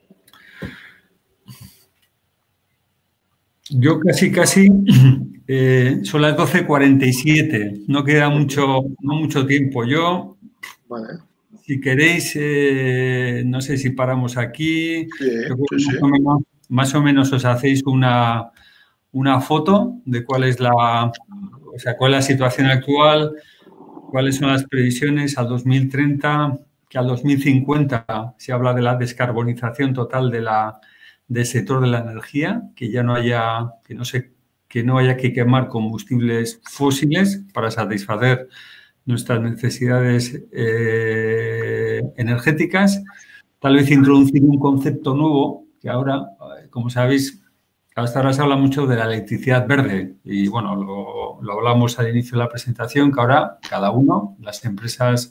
Yo casi, casi, eh, son las doce cuarenta y siete, no queda mucho, no mucho tiempo. Yo, vale. Si queréis, eh, no sé si paramos aquí, sí, yo creo sí, que sí. más, o menos, más o menos os hacéis una, una foto de cuál es la, o sea, cuál es la situación actual, cuáles son las previsiones al dos mil treinta, que al dos mil cincuenta se habla de la descarbonización total de la del sector de la energía, que ya no haya que no se que no haya que quemar combustibles fósiles para satisfacer nuestras necesidades eh, energéticas. Tal vez introducir un concepto nuevo que ahora, como sabéis, hasta ahora se habla mucho de la electricidad verde y bueno, lo, lo hablamos al inicio de la presentación, que ahora cada uno, las empresas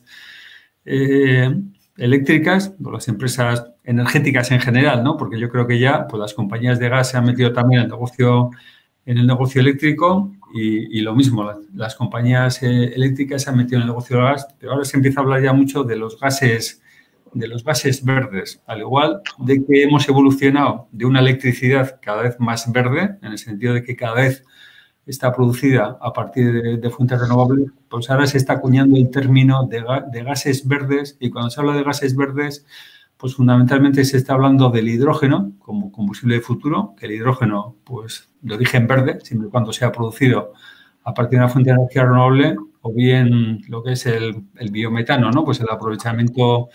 eh, eléctricas o las empresas energéticas en general, ¿no? Porque yo creo que ya pues, las compañías de gas se han metido también en el negocio, en el negocio eléctrico y, y lo mismo, las, las compañías eh, eléctricas se han metido en el negocio del gas, pero ahora se empieza a hablar ya mucho de los gases, de los gases verdes, al igual de que hemos evolucionado de una electricidad cada vez más verde, en el sentido de que cada vez está producida a partir de, de fuentes renovables, pues ahora se está acuñando el término de, de gases verdes y cuando se habla de gases verdes, pues fundamentalmente se está hablando del hidrógeno como combustible de futuro, que el hidrógeno, pues de origen verde, siempre y cuando sea producido a partir de una fuente de energía renovable, o bien lo que es el, el biometano, ¿no? Pues el aprovechamiento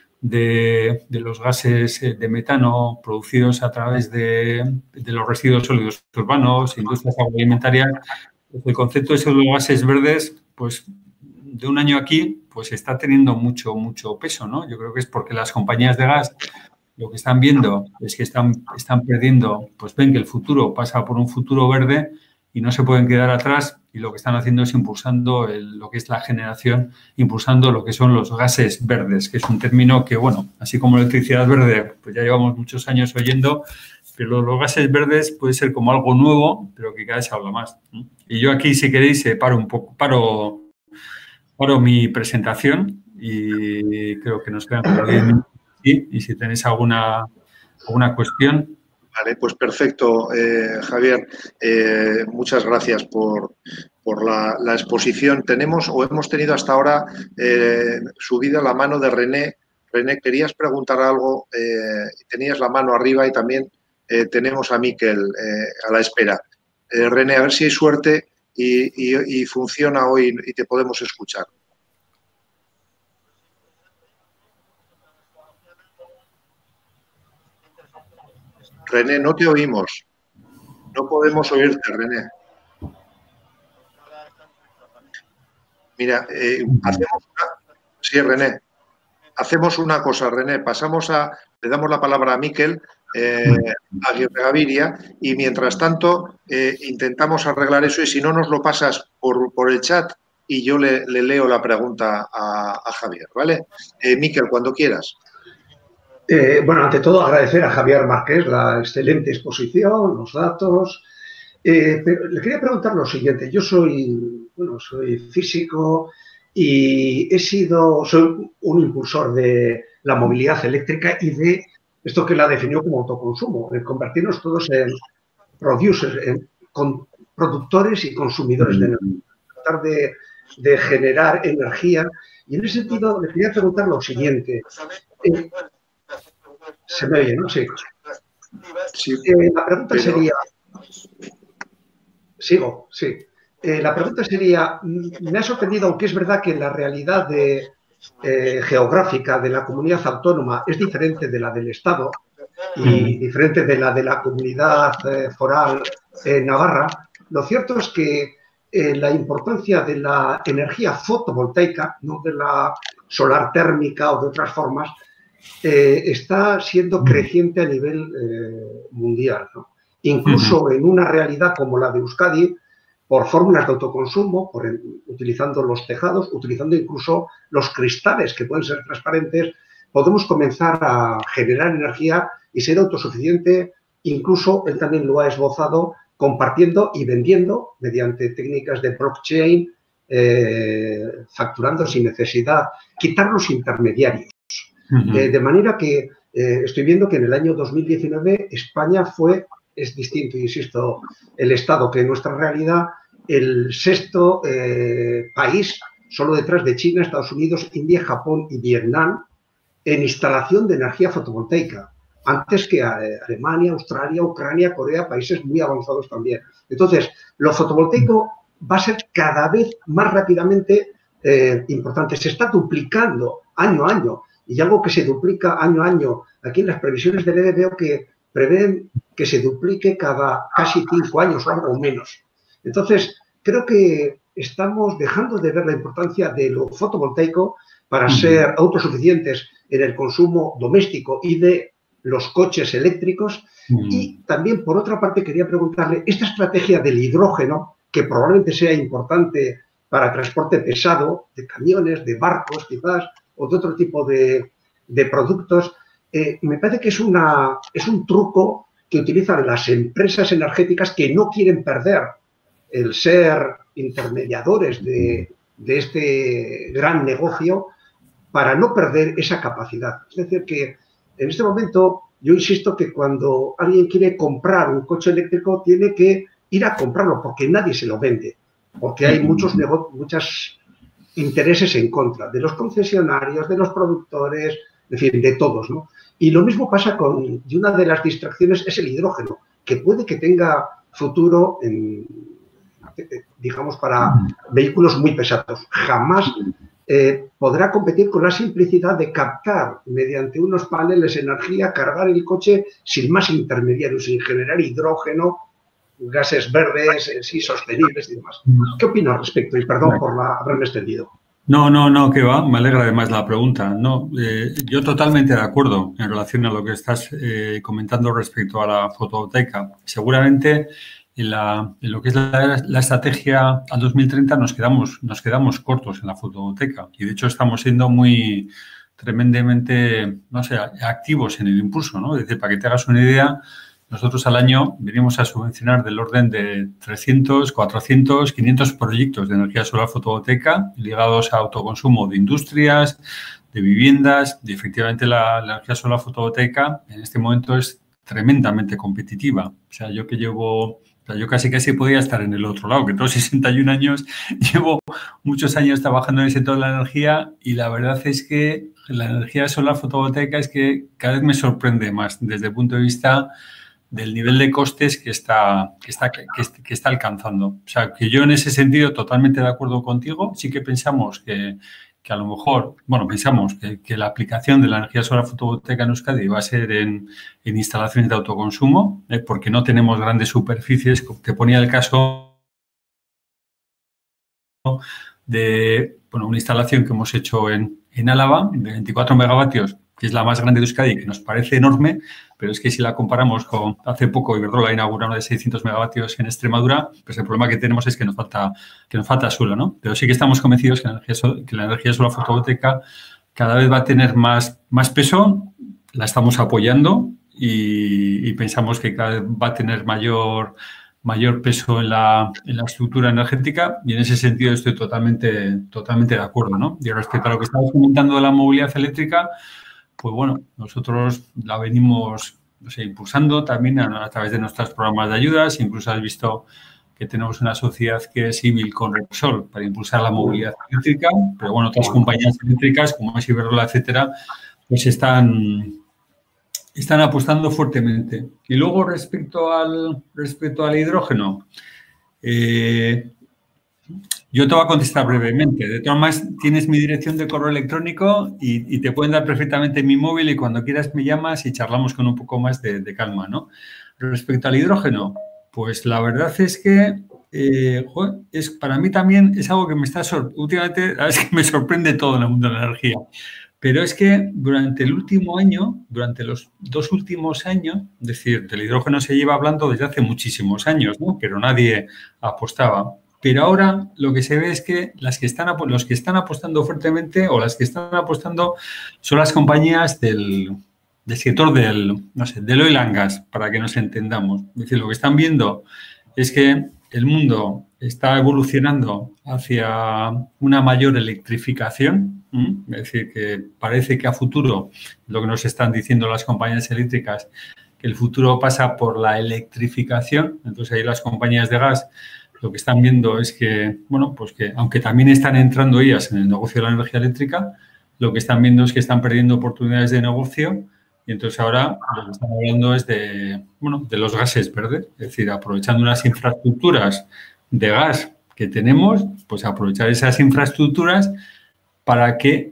de, de los gases de metano producidos a través de, de los residuos sólidos urbanos, industrias agroalimentarias. Pues el concepto de los gases verdes, pues de un año aquí, pues está teniendo mucho, mucho peso, ¿no? Yo creo que es porque las compañías de gas lo que están viendo es que están, están perdiendo, pues ven que el futuro pasa por un futuro verde y no se pueden quedar atrás y lo que están haciendo es impulsando el, lo que es la generación, impulsando lo que son los gases verdes, que es un término que, bueno, así como la electricidad verde, pues ya llevamos muchos años oyendo, pero los gases verdes puede ser como algo nuevo, pero que cada vez se habla más. Y yo aquí, si queréis, paro un poco, paro, paro mi presentación y creo que nos quedan como diez minutos aquí, y si tenéis alguna, alguna cuestión. Vale, pues perfecto, eh, Javier. Eh, muchas gracias por, por la, la exposición. Tenemos o hemos tenido hasta ahora eh, subida la mano de René. René, querías preguntar algo, eh, tenías la mano arriba y también eh, tenemos a Miquel eh, a la espera. Eh, René, a ver si hay suerte y, y, y funciona hoy y te podemos escuchar. René, no te oímos. No podemos oírte, René. Mira, eh, hacemos una... Sí, René. Hacemos una cosa, René. Pasamos a... Le damos la palabra a Miquel, eh, a Aguirre Gaviria, y mientras tanto eh, intentamos arreglar eso y si no nos lo pasas por, por el chat y yo le, le leo la pregunta a, a Javier, ¿vale? Eh, Miquel, cuando quieras. Eh, bueno, ante todo agradecer a Javier Marqués la excelente exposición, los datos Eh, pero le quería preguntar lo siguiente. Yo soy, bueno, soy físico y he sido, soy un impulsor de la movilidad eléctrica y de esto que la definió como autoconsumo, el convertirnos todos en producers, en con, productores y consumidores de energía, tratar de, de generar energía. Y en ese sentido le quería preguntar lo siguiente. Eh, se me oye, ¿no? Sí. Sí, eh, la pregunta pero... sería... Sigo, sí. Eh, la pregunta sería, me ha sorprendido, aunque es verdad que la realidad de, eh, geográfica de la comunidad autónoma es diferente de la del Estado y diferente de la de la comunidad eh, foral eh, navarra, lo cierto es que eh, la importancia de la energía fotovoltaica, no de la solar térmica o de otras formas, eh, está siendo creciente a nivel eh, mundial, ¿no? Incluso uh-huh. en una realidad como la de Euskadi, por fórmulas de autoconsumo, por el, utilizando los tejados, utilizando incluso los cristales que pueden ser transparentes, podemos comenzar a generar energía y ser autosuficiente. Incluso él también lo ha esbozado compartiendo y vendiendo mediante técnicas de blockchain, eh, facturando sin necesidad, quitar los intermediarios. Uh-huh. eh, de manera que eh, estoy viendo que en el año dos mil diecinueve España fue... Es distinto, insisto, el Estado que en nuestra realidad, el sexto eh, país, solo detrás de China, Estados Unidos, India, Japón y Vietnam, en instalación de energía fotovoltaica, antes que eh, Alemania, Australia, Ucrania, Corea, países muy avanzados también. Entonces, lo fotovoltaico va a ser cada vez más rápidamente eh, importante. Se está duplicando año a año, y algo que se duplica año a año. Aquí en las previsiones del E D veo que prevén que se duplique cada casi cinco años o algo menos. Entonces, creo que estamos dejando de ver la importancia de lo fotovoltaico para ser autosuficientes en el consumo doméstico y de los coches eléctricos. Y también, por otra parte, quería preguntarle, esta estrategia del hidrógeno, que probablemente sea importante para transporte pesado, de camiones, de barcos quizás, o de otro tipo de, de productos, eh, me parece que es, una, es un truco que utilizan las empresas energéticas que no quieren perder el ser intermediadores de, de este gran negocio para no perder esa capacidad. Es decir, que en este momento yo insisto que cuando alguien quiere comprar un coche eléctrico tiene que ir a comprarlo porque nadie se lo vende, porque hay muchos, muchos intereses en contra de los concesionarios, de los productores, en fin, de todos, ¿no? Y lo mismo pasa con, y una de las distracciones es el hidrógeno, que puede que tenga futuro, en, digamos, para vehículos muy pesados. Jamás eh, podrá competir con la simplicidad de captar mediante unos paneles energía, cargar el coche sin más intermediarios, sin generar hidrógeno, gases verdes, eh, sí, sostenibles y demás. ¿Qué opinas al respecto? Y perdón por la, haberme extendido. No, no, no, que va. Me alegra además la pregunta. No, eh, yo totalmente de acuerdo en relación a lo que estás eh, comentando respecto a la fotovoltaica. Seguramente en, la, en lo que es la, la estrategia al dos mil treinta nos quedamos, nos quedamos cortos en la fotovoltaica y de hecho estamos siendo muy tremendamente, no sé, activos en el impulso, ¿no? Es decir, para que te hagas una idea, nosotros al año venimos a subvencionar del orden de trescientos, cuatrocientos, quinientos proyectos de energía solar fotovoltaica ligados a autoconsumo de industrias, de viviendas. Y efectivamente la, la energía solar fotovoltaica en este momento es tremendamente competitiva. O sea, yo que llevo, o sea, yo casi casi podía estar en el otro lado, que tengo sesenta y un años, llevo muchos años trabajando en el sector de la energía y la verdad es que la energía solar fotovoltaica es que cada vez me sorprende más desde el punto de vista del nivel de costes que está, que está, que, que está alcanzando. O sea, que yo en ese sentido totalmente de acuerdo contigo. Sí que pensamos que, que a lo mejor, bueno, pensamos que, que la aplicación de la energía solar fotovoltaica en Euskadi va a ser en, en instalaciones de autoconsumo, eh, porque no tenemos grandes superficies. Te ponía el caso de, bueno, una instalación que hemos hecho en, en Álava de veinticuatro megavatios, que es la más grande de Euskadi, que nos parece enorme, pero es que si la comparamos con hace poco Iberdrola ha inaugurado una de seiscientos megavatios en Extremadura, pues el problema que tenemos es que nos falta, que nos falta suelo, ¿no? Pero sí que estamos convencidos que la energía, que la energía solar fotovoltaica cada vez va a tener más, más peso, la estamos apoyando y, y pensamos que cada vez va a tener mayor, mayor peso en la, en la estructura energética y en ese sentido estoy totalmente, totalmente de acuerdo, ¿no? Y respecto a lo que estabas comentando de la movilidad eléctrica, pues bueno, nosotros la venimos, no sé, impulsando también a, a través de nuestros programas de ayudas. Incluso has visto que tenemos una sociedad que es Civil con Repsol para impulsar la movilidad eléctrica, pero bueno, otras compañías eléctricas como es Iberdrola, etcétera, pues están, están apostando fuertemente. Y luego respecto al, respecto al hidrógeno, eh, yo te voy a contestar brevemente. De todas maneras, tienes mi dirección de correo electrónico y, y te pueden dar perfectamente mi móvil y cuando quieras me llamas y charlamos con un poco más de, de calma, ¿no? Respecto al hidrógeno, pues la verdad es que eh, joder, es, para mí también es algo que me está... Últimamente es que me sorprende todo en el mundo de la energía. Pero es que durante el último año, durante los dos últimos años, es decir, del hidrógeno se lleva hablando desde hace muchísimos años, ¿no? Pero nadie apostaba. Pero ahora lo que se ve es que, las que están, los que están apostando fuertemente o las que están apostando son las compañías del, del sector del, no sé, del oil and gas, para que nos entendamos. Es decir, lo que están viendo es que el mundo está evolucionando hacia una mayor electrificación. ¿Mm? Es decir, que parece que a futuro, lo que nos están diciendo las compañías eléctricas, que el futuro pasa por la electrificación. Entonces, ahí las compañías de gas lo que están viendo es que, bueno, pues que aunque también están entrando ellas en el negocio de la energía eléctrica, lo que están viendo es que están perdiendo oportunidades de negocio y entonces ahora lo que están hablando es de, bueno, de los gases verdes, es decir, aprovechando unas infraestructuras de gas que tenemos, pues aprovechar esas infraestructuras para que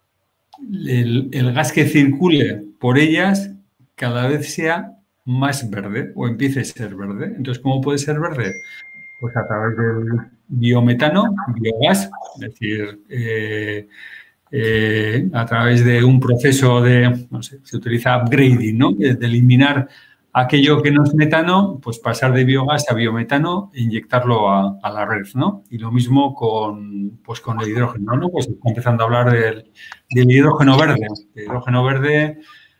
el, el gas que circule por ellas cada vez sea más verde o empiece a ser verde. Entonces, ¿cómo puede ser verde? Pues a través del biometano, biogás, es decir, eh, eh, a través de un proceso de, no sé, se utiliza upgrading, ¿no? De eliminar aquello que no es metano, pues pasar de biogás a biometano e inyectarlo a, a la red, ¿no? Y lo mismo con, pues con el hidrógeno, ¿no? Pues está empezando a hablar del, del hidrógeno verde. El hidrógeno verde...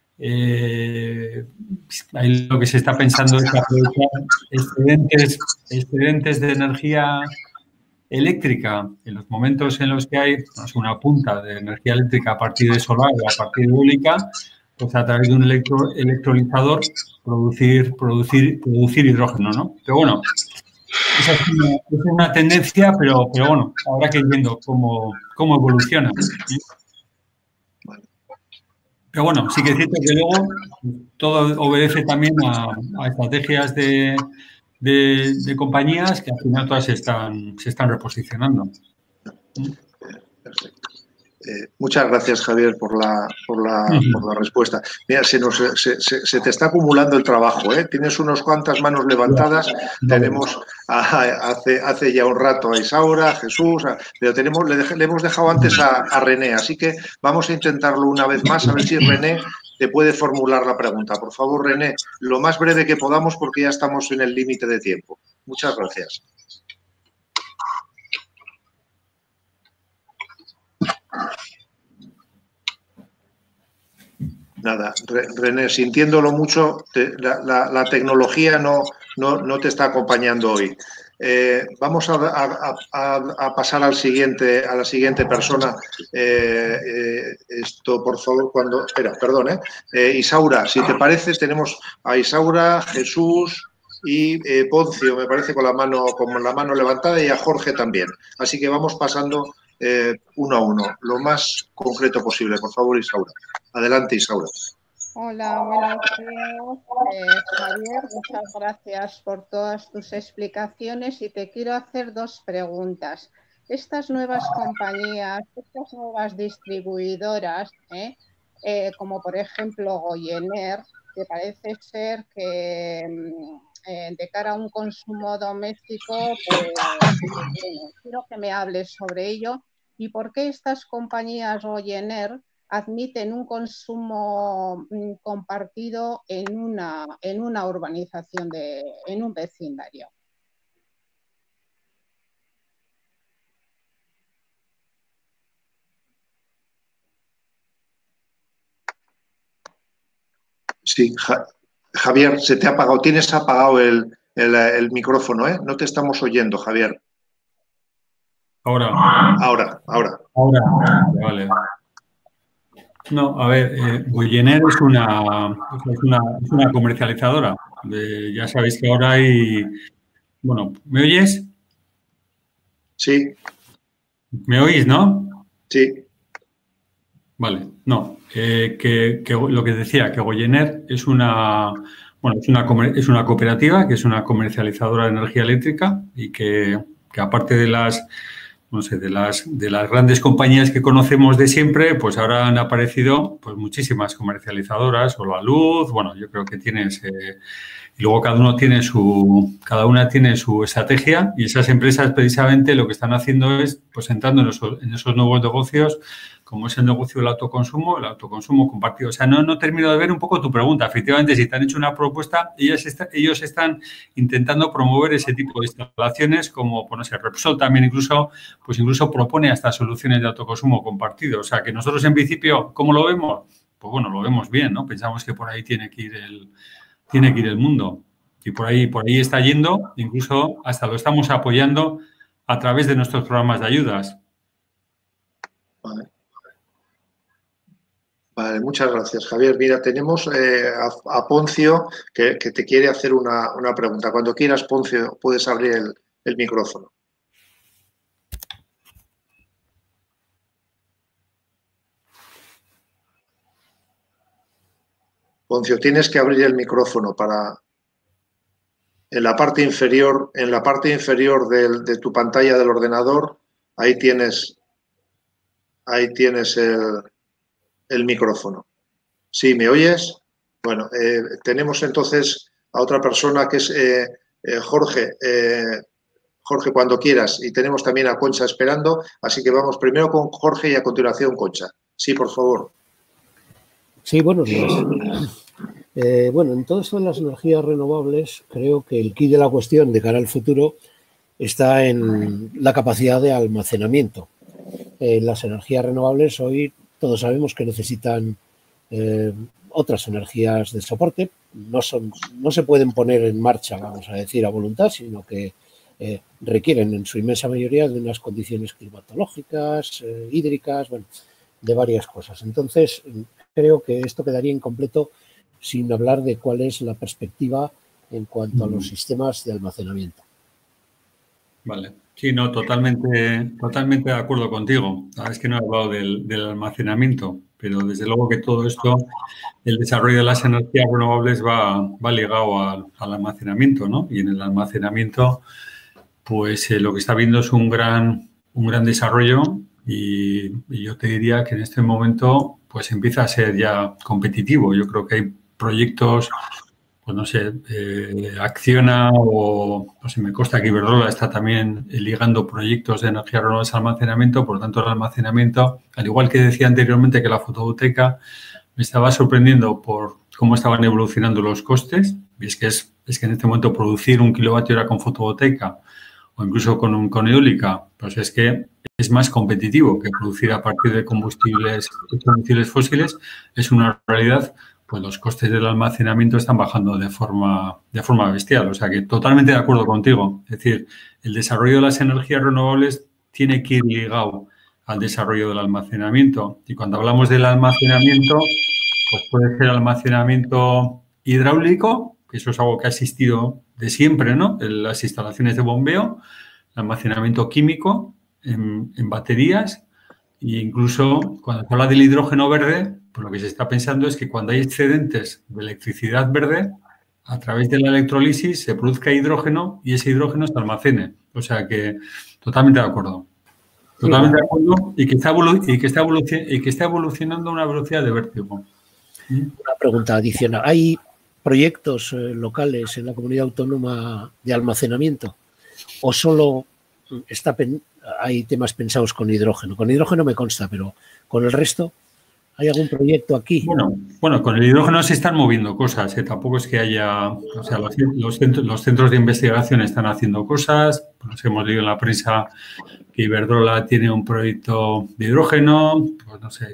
Eh, ahí lo que se está pensando es aprovechar excedentes, excedentes de energía eléctrica en los momentos en los que hay no sé, una punta de energía eléctrica a partir de solar o a partir de eólica, pues a través de un electro, electrolizador producir, producir, producir hidrógeno, ¿no? Pero bueno, esa es una, es una tendencia, pero, pero bueno, habrá que ir viendo cómo, cómo evoluciona. Pero bueno, sí que es cierto que luego todo obedece también a, a estrategias de, de, de compañías que al final todas se están, se están reposicionando. Perfecto. Eh, muchas gracias, Javier, por la, por la, uh-huh. por la respuesta. Mira, se, nos, se, se, se te está acumulando el trabajo, ¿eh? Tienes unas cuantas manos levantadas. No, tenemos a, a, hace, hace ya un rato a Isaura, a Jesús, a, pero tenemos, le, dej, le hemos dejado antes a, a René, así que vamos a intentarlo una vez más, a ver si René te puede formular la pregunta. Por favor, René, lo más breve que podamos porque ya estamos en el límite de tiempo. Muchas gracias. Nada, René, sintiéndolo mucho, te, la, la, la tecnología no, no, no te está acompañando hoy. Eh, vamos a, a, a, a pasar al siguiente, a la siguiente persona. Eh, eh, esto, por favor, cuando... Espera, perdón, ¿eh? eh Isaura, si te parece, tenemos a Isaura, Jesús y eh, Poncio, me parece, con la mano, con la mano levantada y a Jorge también. Así que vamos pasando eh, uno a uno, lo más concreto posible. Por favor, Isaura. Adelante, Isaura. Hola, buenos días. Eh, Javier, muchas gracias por todas tus explicaciones y te quiero hacer dos preguntas. Estas nuevas compañías, estas nuevas distribuidoras, ¿eh? Eh, como por ejemplo Goyener, que parece ser que eh, de cara a un consumo doméstico, pues bueno, quiero que me hables sobre ello y por qué estas compañías Goyener admiten un consumo compartido en una, en una urbanización, de, en un vecindario. Sí, ja, Javier, se te ha apagado, tienes apagado el, el, el micrófono, ¿eh? No te estamos oyendo, Javier. Ahora. Ahora, ahora. Ahora, vale. No, a ver, eh, Goyener es una, es una, es una comercializadora. De, ya sabéis que ahora hay... Bueno, ¿me oyes? Sí. ¿Me oís, no? Sí. Vale, no. Eh, que, que lo que decía, que Goyener es una... Bueno, es una, es una cooperativa que es una comercializadora de energía eléctrica y que, que aparte de las... no sé, de las, de las grandes compañías que conocemos de siempre, pues ahora han aparecido pues muchísimas comercializadoras, o la luz, bueno, yo creo que tienes, eh, y luego cada uno tiene su, cada una tiene su estrategia y esas empresas precisamente lo que están haciendo es pues entrando en esos, en esos nuevos negocios, como es el negocio del autoconsumo, el autoconsumo compartido. O sea, no, no termino de ver un poco tu pregunta. Efectivamente, si te han hecho una propuesta, ellas está, ellos están intentando promover ese tipo de instalaciones, como, pues no sé, Repsol también incluso, pues incluso propone hasta soluciones de autoconsumo compartido. O sea, que nosotros en principio, ¿cómo lo vemos? Pues bueno, lo vemos bien, ¿no? Pensamos que por ahí tiene que ir el, tiene que ir el mundo. Y por ahí, por ahí está yendo, incluso hasta lo estamos apoyando a través de nuestros programas de ayudas. Vale. Vale, muchas gracias, Javier. Mira, tenemos eh, a, a Poncio que, que te quiere hacer una, una pregunta. Cuando quieras, Poncio, puedes abrir el, el micrófono. Poncio, tienes que abrir el micrófono para... En la parte inferior, en la parte inferior del, de tu pantalla del ordenador, ahí tienes, ahí tienes el... el micrófono. ¿Sí, me oyes? Bueno, eh, tenemos entonces a otra persona que es eh, eh, Jorge. Eh, Jorge, cuando quieras. Y tenemos también a Concha esperando. Así que vamos primero con Jorge y a continuación Concha. Sí, por favor. Sí, buenos días. Eh, bueno, en todo esto de las energías renovables, creo que el quid de la cuestión de cara al futuro está en la capacidad de almacenamiento. Eh, las energías renovables hoy todos sabemos que necesitan eh, otras energías de soporte. No, son, no se pueden poner en marcha, vamos a decir, a voluntad, sino que eh, requieren en su inmensa mayoría de unas condiciones climatológicas, eh, hídricas, bueno, de varias cosas. Entonces, creo que esto quedaría incompleto sin hablar de cuál es la perspectiva en cuanto a los sistemas de almacenamiento. Vale. Sí, no, totalmente, totalmente de acuerdo contigo. Es que no he hablado del, del almacenamiento, pero desde luego que todo esto, el desarrollo de las energías renovables va, va ligado al, al almacenamiento, ¿no? Y en el almacenamiento, pues eh, lo que está viendo es un gran, un gran desarrollo y, y yo te diría que en este momento, pues empieza a ser ya competitivo. Yo creo que hay proyectos... Pues no sé, eh, Acciona o, no sé, me consta que Iberdrola está también ligando proyectos de energías renovables al almacenamiento, por lo tanto el almacenamiento, al igual que decía anteriormente que la fotovoltaica, me estaba sorprendiendo por cómo estaban evolucionando los costes, y es que, es, es que en este momento producir un kilovatio hora con fotovoltaica o incluso con, con eólica, pues es que es más competitivo que producir a partir de combustibles, combustibles fósiles, es una realidad. Pues los costes del almacenamiento están bajando de forma, de forma bestial. O sea que totalmente de acuerdo contigo. Es decir, el desarrollo de las energías renovables tiene que ir ligado al desarrollo del almacenamiento. Y cuando hablamos del almacenamiento, pues puede ser almacenamiento hidráulico, que eso es algo que ha existido de siempre, ¿no? En las instalaciones de bombeo, almacenamiento químico en, en baterías e incluso cuando se habla del hidrógeno verde, pues lo que se está pensando es que cuando hay excedentes de electricidad verde, a través de la electrolisis se produzca hidrógeno y ese hidrógeno se almacene. O sea que totalmente de acuerdo. Totalmente de acuerdo y que está, evolu y que está, evolucion y que está evolucionando a una velocidad de vértigo. Una pregunta adicional. ¿Hay proyectos eh, locales en la comunidad autónoma de almacenamiento o solo está hay temas pensados con hidrógeno? Con hidrógeno me consta, pero con el resto... ¿Hay algún proyecto aquí? Bueno, bueno, con el hidrógeno se están moviendo cosas. ¿eh? Tampoco es que haya... O sea, los, los, centros, los centros de investigación están haciendo cosas. Pues hemos leído en la prensa que Iberdrola tiene un proyecto de hidrógeno. Pues no sé,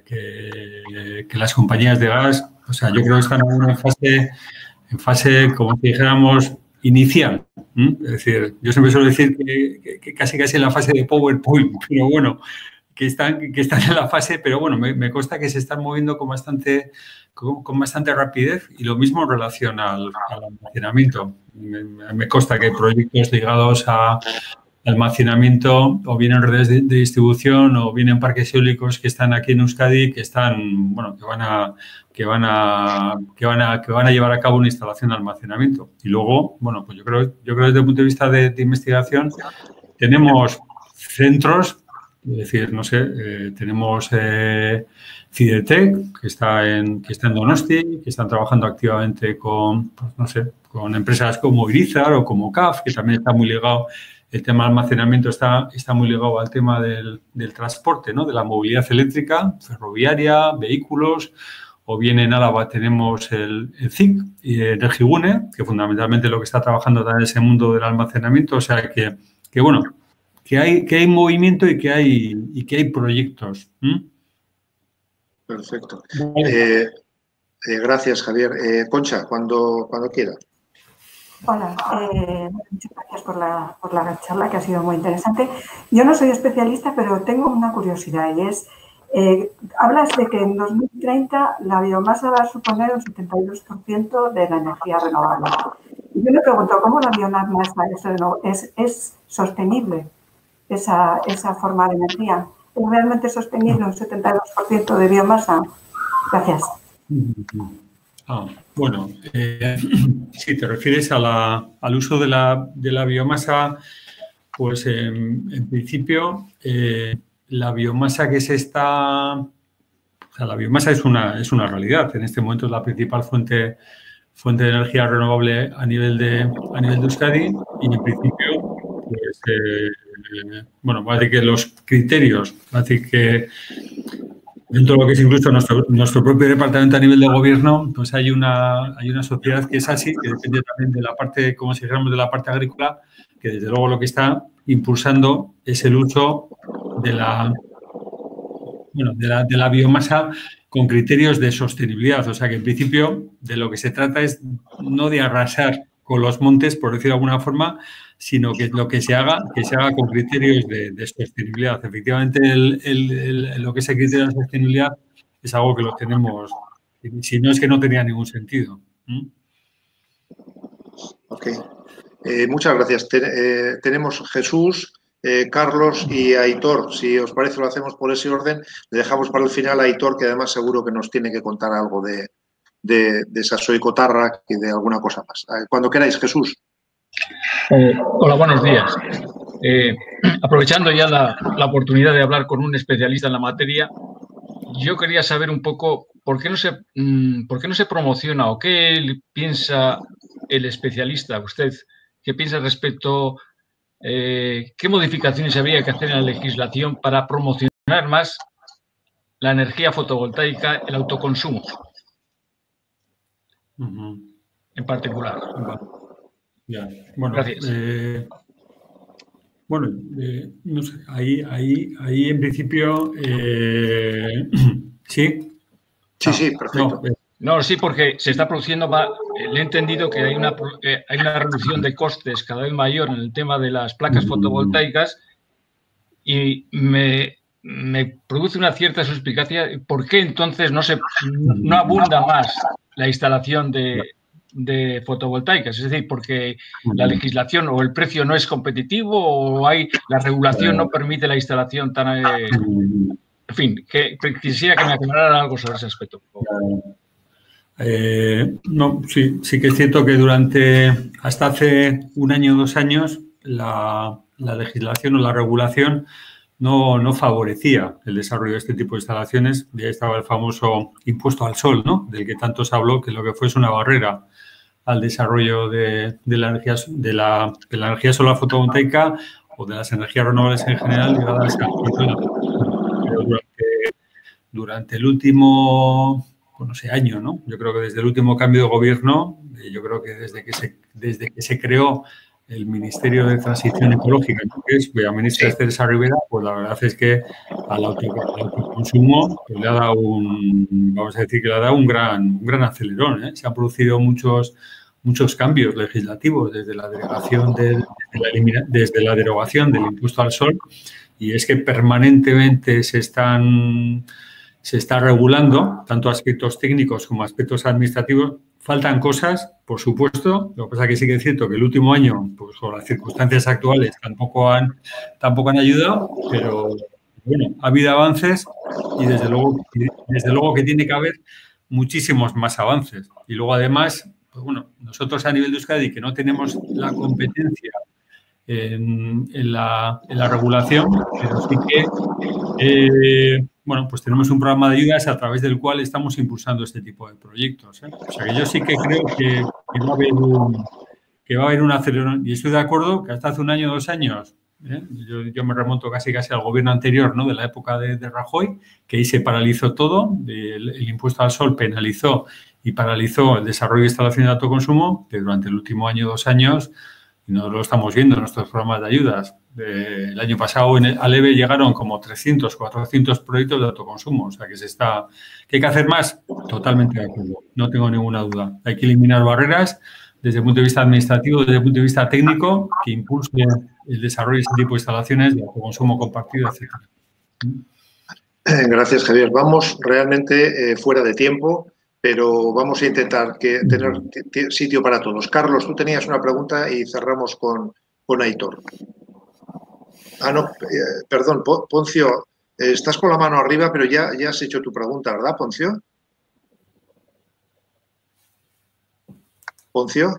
que, que las compañías de gas... O sea, yo creo que están aún en fase, en fase, como si dijéramos, inicial. ¿Mm? Es decir, yo siempre suelo decir que, que, que casi casi en la fase de PowerPoint, pero bueno, que están, que están en la fase, pero bueno, me, me consta que se están moviendo con bastante, con, con bastante rapidez y lo mismo en relación al, al almacenamiento. Me, me consta que hay proyectos ligados a almacenamiento o bien en redes de, de distribución o bien en parques eólicos que están aquí en Euskadi, que están, bueno, que van a que van a que van a que van a llevar a cabo una instalación de almacenamiento. Y luego, bueno, pues yo creo yo creo desde el punto de vista de, de investigación tenemos centros, es decir, no sé, eh, tenemos eh, Cidetec, que está en que está en Donosti, que están trabajando activamente con, pues, no sé, con empresas como Irizar o como C A F, que también está muy ligado. El tema del almacenamiento está, está muy ligado al tema del, del transporte, ¿no? De la movilidad eléctrica, ferroviaria, vehículos, o bien en Álava tenemos el, el C I C y Energigune, que fundamentalmente lo que está trabajando también es el mundo del almacenamiento, o sea que, que bueno, que hay, que hay movimiento y que hay, y que hay proyectos. ¿Mm? Perfecto. Vale. Eh, eh, gracias, Javier. Eh, Concha, cuando, cuando quiera. Hola, eh, muchas gracias por la, por la charla, que ha sido muy interesante. Yo no soy especialista, pero tengo una curiosidad y es, eh, hablas de que en dos mil treinta la biomasa va a suponer un setenta y dos por ciento de la energía renovable. Y yo me pregunto, ¿cómo la biomasa es, es, es sostenible, esa, esa forma de energía? ¿Es realmente sostenible un setenta y dos por ciento de biomasa? Gracias. Ah, bueno, eh, si te refieres a la, al uso de la, de la biomasa, pues en, en principio eh, la biomasa que se está, o sea, la biomasa es una, es una realidad. En este momento es la principal fuente, fuente de energía renovable a nivel de, a nivel de Euskadi y en principio, pues, eh, bueno, va a decir que los criterios, va a decir que dentro de lo que es incluso nuestro, nuestro propio departamento a nivel de gobierno, pues hay una, hay una sociedad que es así, que depende también de la parte, como si dijéramos, de la parte agrícola, que desde luego lo que está impulsando es el uso de la, bueno, de la, de la biomasa con criterios de sostenibilidad. O sea que en principio de lo que se trata es no de arrasar con los montes, por decirlo de alguna forma, sino que lo que se haga, que se haga con criterios de, de sostenibilidad. Efectivamente, el, el, el, lo que es el criterio de sostenibilidad es algo que lo tenemos, si no es que no tenía ningún sentido. ¿Mm? Ok. Eh, muchas gracias. Ten, eh, tenemos Jesús, eh, Carlos y Aitor. Si os parece, lo hacemos por ese orden. Le dejamos para el final a Aitor, que además seguro que nos tiene que contar algo de, de, de esa Soicotarra y de alguna cosa más. Cuando queráis, Jesús. Eh, hola, buenos días. Eh, aprovechando ya la, la oportunidad de hablar con un especialista en la materia, yo quería saber un poco por qué no se, mmm, por qué no se promociona o qué piensa el especialista, usted, qué piensa respecto, eh, qué modificaciones habría que hacer en la legislación para promocionar más la energía fotovoltaica, el autoconsumo, uh-huh. en particular. Ya, bueno, Gracias. Eh, bueno, eh, no sé, ahí, ahí, ahí en principio, eh, ¿sí? Sí, sí, perfecto. No, eh, no, sí, porque se está produciendo, va, eh, le he entendido que hay una, eh, hay una reducción de costes cada vez mayor en el tema de las placas fotovoltaicas y me, me produce una cierta suspicacia por qué entonces no, se, no abunda más la instalación de... de fotovoltaicas, es decir, porque la legislación o el precio no es competitivo o hay la regulación no permite la instalación tan... Eh, en fin, que, quisiera que me aclarara algo sobre ese aspecto. Eh, no, sí, sí que es cierto que durante, hasta hace un año o dos años, la, la legislación o la regulación no, no favorecía el desarrollo de este tipo de instalaciones. Ya estaba el famoso impuesto al sol, ¿no? Del que tanto se habló, que lo que fue es una barrera al desarrollo de, de, la energía, de, la, de la energía solar fotovoltaica o de las energías renovables en general ligadas a Pero durante, durante el último, pues no sé, año, ¿no? Yo creo que desde el último cambio de gobierno, yo creo que desde que se, desde que se creó el Ministerio de Transición Ecológica, que es cuya ministra es Teresa Rivera, pues la verdad es que al autoconsumo pues le ha dado un, vamos a decir que le ha dado un gran, un gran acelerón, ¿eh? Se han producido muchos, muchos cambios legislativos desde la derogación del, desde, la elimina, desde la derogación del impuesto al sol, y es que permanentemente se están se está regulando tanto aspectos técnicos como aspectos administrativos. Faltan cosas, por supuesto. Lo que pasa es que sí que es cierto que el último año, pues con las circunstancias actuales, tampoco han tampoco han ayudado, pero bueno, ha habido avances y desde luego desde luego que tiene que haber muchísimos más avances. Y luego además, pues bueno, nosotros a nivel de Euskadi, que no tenemos la competencia en, en, la, en la regulación, pero sí que, eh, bueno, pues tenemos un programa de ayudas a través del cual estamos impulsando este tipo de proyectos, ¿eh? O sea que yo sí que creo que, que, va, a haber un, que va a haber un acelerón. Y estoy de acuerdo que hasta hace un año o dos años, ¿eh? yo, yo me remonto casi casi al gobierno anterior, ¿no? De la época de, de Rajoy, que ahí se paralizó todo, el, el impuesto al sol penalizó y paralizó el desarrollo de instalaciones de autoconsumo, que durante el último año o dos años, y nosotros lo estamos viendo en nuestros programas de ayudas. Eh, el año pasado en el, al E B E llegaron como trescientos, cuatrocientos proyectos de autoconsumo. O sea, que se está... ¿Que hay que hacer más? Totalmente de acuerdo. No tengo ninguna duda. Hay que eliminar barreras desde el punto de vista administrativo, desde el punto de vista técnico, que impulse el desarrollo de este tipo de instalaciones de autoconsumo compartido, etcétera. Gracias, Javier. Vamos realmente eh, fuera de tiempo, pero vamos a intentar que tener sitio para todos. Carlos, tú tenías una pregunta y cerramos con, con Aitor. Ah, no, eh, perdón, Poncio, eh, estás con la mano arriba, pero ya, ya has hecho tu pregunta, ¿verdad, Poncio? ¿Poncio?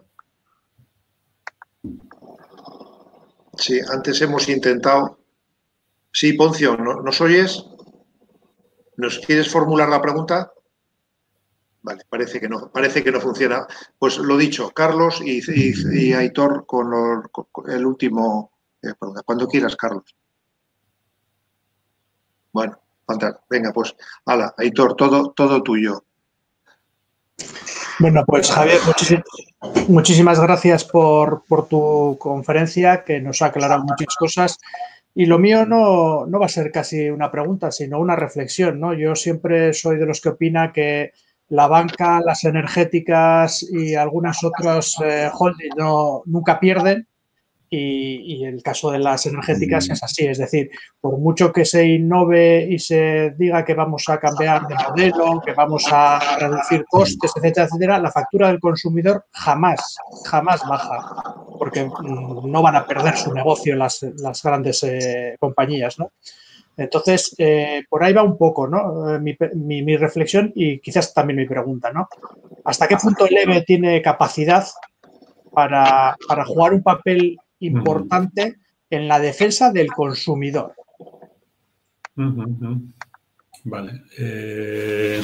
Sí, antes hemos intentado... Sí, Poncio, ¿no, ¿nos oyes? ¿Nos quieres formular la pregunta? Vale, parece que no, parece que no funciona. Pues lo dicho, Carlos y, y, y Aitor con, lo, con el último... Eh, cuando quieras, Carlos. Bueno, fantástico. Venga, pues, ala, Aitor, todo, todo tuyo. Bueno, pues Javier, muchísimas, muchísimas gracias por, por tu conferencia, que nos ha aclarado muchas cosas. Y lo mío no, no va a ser casi una pregunta, sino una reflexión, ¿no? Yo siempre soy de los que opina que la banca, las energéticas y algunas otras eh, holdings no, nunca pierden. Y, y el caso de las energéticas es así, es decir, por mucho que se innove y se diga que vamos a cambiar de modelo, que vamos a reducir costes, etcétera, etcétera, la factura del consumidor jamás, jamás baja, porque no van a perder su negocio las, las grandes eh, compañías, ¿no? Entonces, eh, por ahí va un poco, ¿no? Mi, mi, mi reflexión y quizás también mi pregunta, ¿no? ¿Hasta qué punto el E B E tiene capacidad para, para jugar un papel importante en la defensa del consumidor? Uh-huh, uh-huh. Vale. Eh,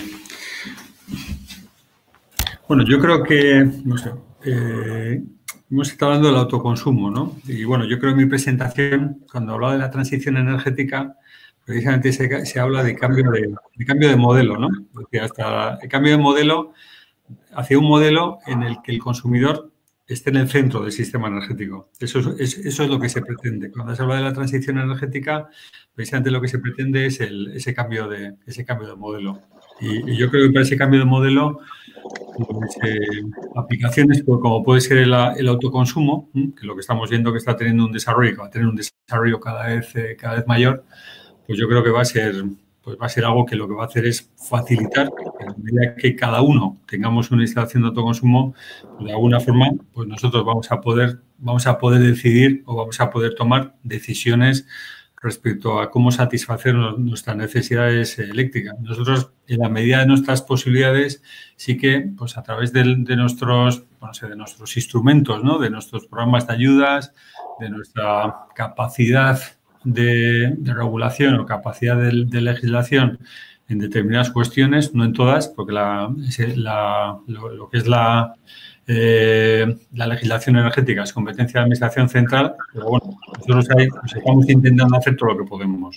bueno, yo creo que, no sé, eh, hemos estado hablando del autoconsumo, ¿no? Y bueno, yo creo que en mi presentación, cuando hablaba de la transición energética, precisamente se, se habla de cambio de, de cambio de modelo, ¿no? Es decir, hasta el cambio de modelo hacia un modelo en el que el consumidor esté en el centro del sistema energético. Eso es, eso es lo que se pretende. Cuando se habla de la transición energética, precisamente lo que se pretende es el, ese, cambio de, ese cambio de modelo. Y, y yo creo que para ese cambio de modelo, pues, eh, aplicaciones como puede ser el, el autoconsumo, ¿eh? Que lo que estamos viendo que está teniendo un desarrollo, que va a tener un desarrollo cada vez, eh, cada vez mayor, pues yo creo que va a ser... pues va a ser algo que lo que va a hacer es facilitar, que a medida que cada uno tengamos una instalación de autoconsumo, pues de alguna forma, pues nosotros vamos a poder, vamos a poder decidir o vamos a poder tomar decisiones respecto a cómo satisfacer nuestras necesidades eléctricas. Nosotros, en la medida de nuestras posibilidades, sí que, pues a través de, de nuestros, no sé, de nuestros instrumentos, ¿no? De nuestros programas de ayudas, de nuestra capacidad De, de regulación o capacidad de, de legislación en determinadas cuestiones, no en todas, porque la, la, lo, lo que es la, eh, la legislación energética es competencia de la Administración Central, pero bueno, nosotros ahí pues, estamos intentando hacer todo lo que podemos.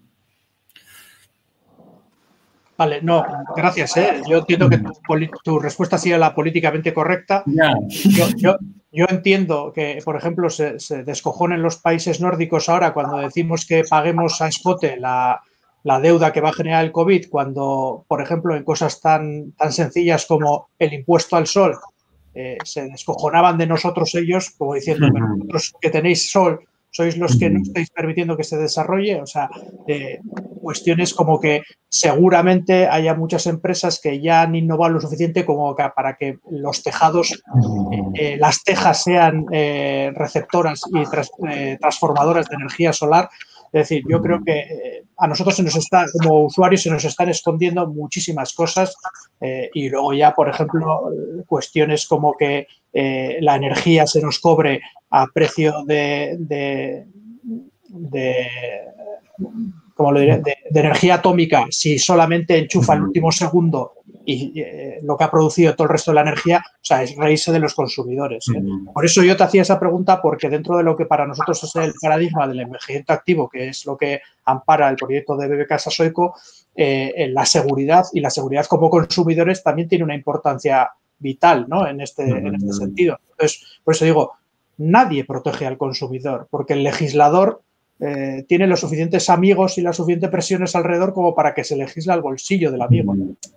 Vale, no, gracias. ¿eh? Yo entiendo que tu, tu respuesta ha sido la políticamente correcta. Yeah. Yo, yo, yo entiendo que, por ejemplo, se, se descojonen los países nórdicos ahora cuando decimos que paguemos a escote la, la deuda que va a generar el COVID, cuando, por ejemplo, en cosas tan, tan sencillas como el impuesto al sol, eh, se descojonaban de nosotros ellos, como diciendo, vosotros que tenéis sol, sois los que no estáis permitiendo que se desarrolle. O sea, eh, cuestiones como que seguramente haya muchas empresas que ya han innovado lo suficiente como que para que los tejados, eh, las tejas sean eh, receptoras y tras, eh, transformadoras de energía solar. Es decir, yo creo que eh, a nosotros se nos está, como usuarios, se nos están escondiendo muchísimas cosas eh, y luego ya, por ejemplo, cuestiones como que eh, la energía se nos cobre a precio de, de, de, ¿cómo lo diré? de, de energía atómica si solamente enchufa el último segundo y eh, lo que ha producido todo el resto de la energía, o sea, es reírse de los consumidores, ¿eh? Por eso yo te hacía esa pregunta, porque dentro de lo que para nosotros es el paradigma del envejecimiento activo, que es lo que ampara el proyecto de B B K Sasoico, eh, la seguridad y la seguridad como consumidores también tiene una importancia vital, ¿no? en, este, en este sentido. Entonces, por eso digo, nadie protege al consumidor, porque el legislador eh, tiene los suficientes amigos y las suficientes presiones alrededor como para que se legisle al bolsillo del amigo.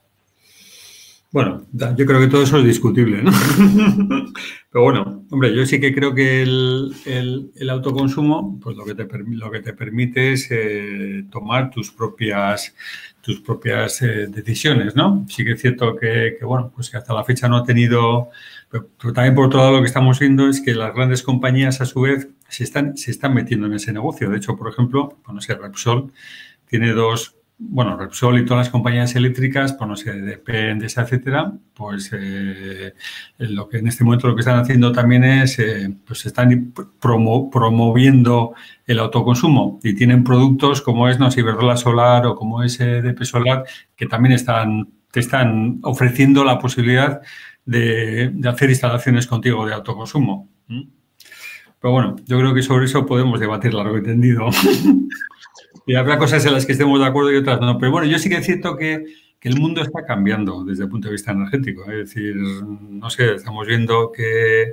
Bueno, yo creo que todo eso es discutible, ¿no? Pero bueno, hombre, yo sí que creo que el, el, el autoconsumo, pues lo que te, lo que te permite es eh, tomar tus propias, tus propias eh, decisiones, ¿no? Sí que es cierto que, que, bueno, pues que hasta la fecha no ha tenido... Pero, pero también, por otro lado, lo que estamos viendo es que las grandes compañías, a su vez, se están, se están metiendo en ese negocio. De hecho, por ejemplo, pues no sé, Repsol tiene dos... Bueno, Repsol y todas las compañías eléctricas, pues no sé, D P, Endesa, etcétera, pues eh, lo que en este momento lo que están haciendo también es, eh, pues están promo, promoviendo el autoconsumo y tienen productos como es, no sé, Iberdrola Solar o como es eh, D P Solar, que también están, te están ofreciendo la posibilidad de, de hacer instalaciones contigo de autoconsumo. ¿Mm? Pero bueno, yo creo que sobre eso podemos debatir largo y tendido. Y habrá cosas en las que estemos de acuerdo y otras no. Pero bueno, yo sí que es cierto que, que el mundo está cambiando desde el punto de vista energético. Es decir, no sé, estamos viendo que,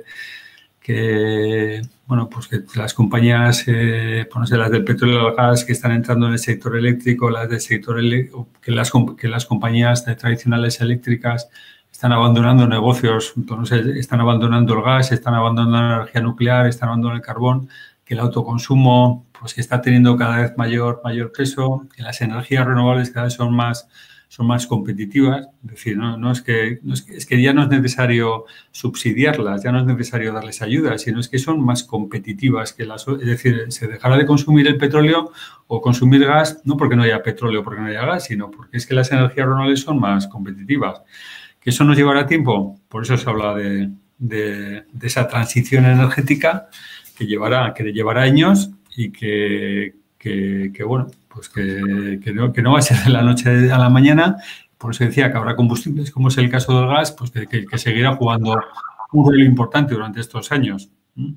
que bueno, pues que las compañías, eh, pues no sé, las del petróleo y el gas que están entrando en el sector eléctrico, las del sector que las, que las compañías tradicionales eléctricas están abandonando negocios, pues no sé, están abandonando el gas, están abandonando la energía nuclear, están abandonando el carbón, que el autoconsumo pues que está teniendo cada vez mayor, mayor peso, que las energías renovables cada vez son más, son más competitivas. Es decir, no, no es que, no es que, es que ya no es necesario subsidiarlas, ya no es necesario darles ayuda, sino es que son más competitivas que las. Es decir, se dejará de consumir el petróleo o consumir gas, no porque no haya petróleo, porque no haya gas, sino porque es que las energías renovables son más competitivas. ¿Que eso nos llevará tiempo? Por eso se habla de, de, de esa transición energética que llevará, que llevará años y que, que, que bueno, pues que, que, no, que no va a ser de la noche a la mañana. Por eso decía que habrá combustibles, como es el caso del gas, pues que, que, que seguirá jugando un rol importante durante estos años. ¿Mm?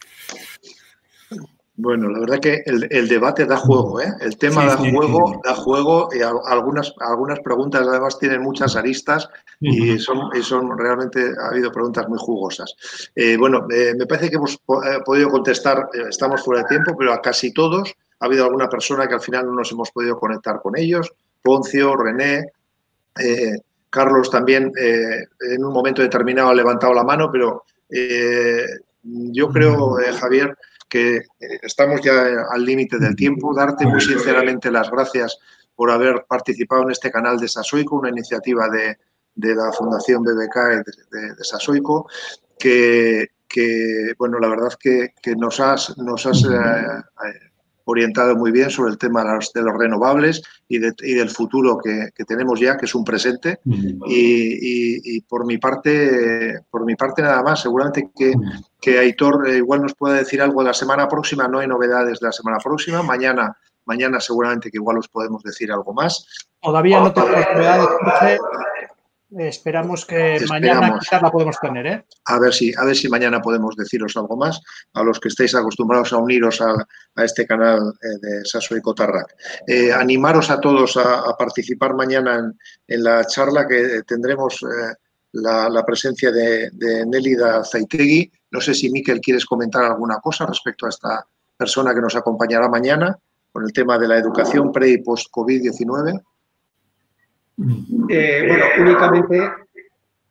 Bueno, la verdad que el, el debate da juego, ¿eh? El tema sí, da sí, juego, sí. da juego y a, algunas, algunas preguntas además tienen muchas aristas y son, y son realmente, ha habido preguntas muy jugosas. Eh, bueno, eh, me parece que hemos eh, podido contestar, eh, estamos fuera de tiempo, pero a casi todos. Ha habido alguna persona que al final no nos hemos podido conectar con ellos, Poncio, René, eh, Carlos también eh, en un momento determinado ha levantado la mano, pero eh, yo creo, eh, Javier, que estamos ya al límite del tiempo. Darte muy sinceramente las gracias por haber participado en este canal de Sasoico, una iniciativa de, de la Fundación B B K de, de, de Sasoico, que, que, bueno, la verdad que, que nos has, nos has eh, orientado muy bien sobre el tema de los, de los renovables y, de, y del futuro que, que tenemos ya, que es un presente. Y, y, y por mi parte, por mi parte nada más. Seguramente que, que Aitor eh, igual nos puede decir algo la semana próxima. No hay novedades de la semana próxima. Mañana, mañana seguramente que igual os podemos decir algo más. Todavía no tenemos novedades, Jorge. Esperamos que Esperamos. mañana quizás la podemos tener, ¿eh? A ver si, a ver si mañana podemos deciros algo más a los que estéis acostumbrados a uniros a, a este canal eh, de Sasoico Tarrac. Eh, animaros a todos a, a participar mañana en, en la charla que tendremos eh, la, la presencia de, de Nélida Zaitegui. No sé si, Miquel, quieres comentar alguna cosa respecto a esta persona que nos acompañará mañana con el tema de la educación pre y post COVID diecinueve. Eh, bueno, únicamente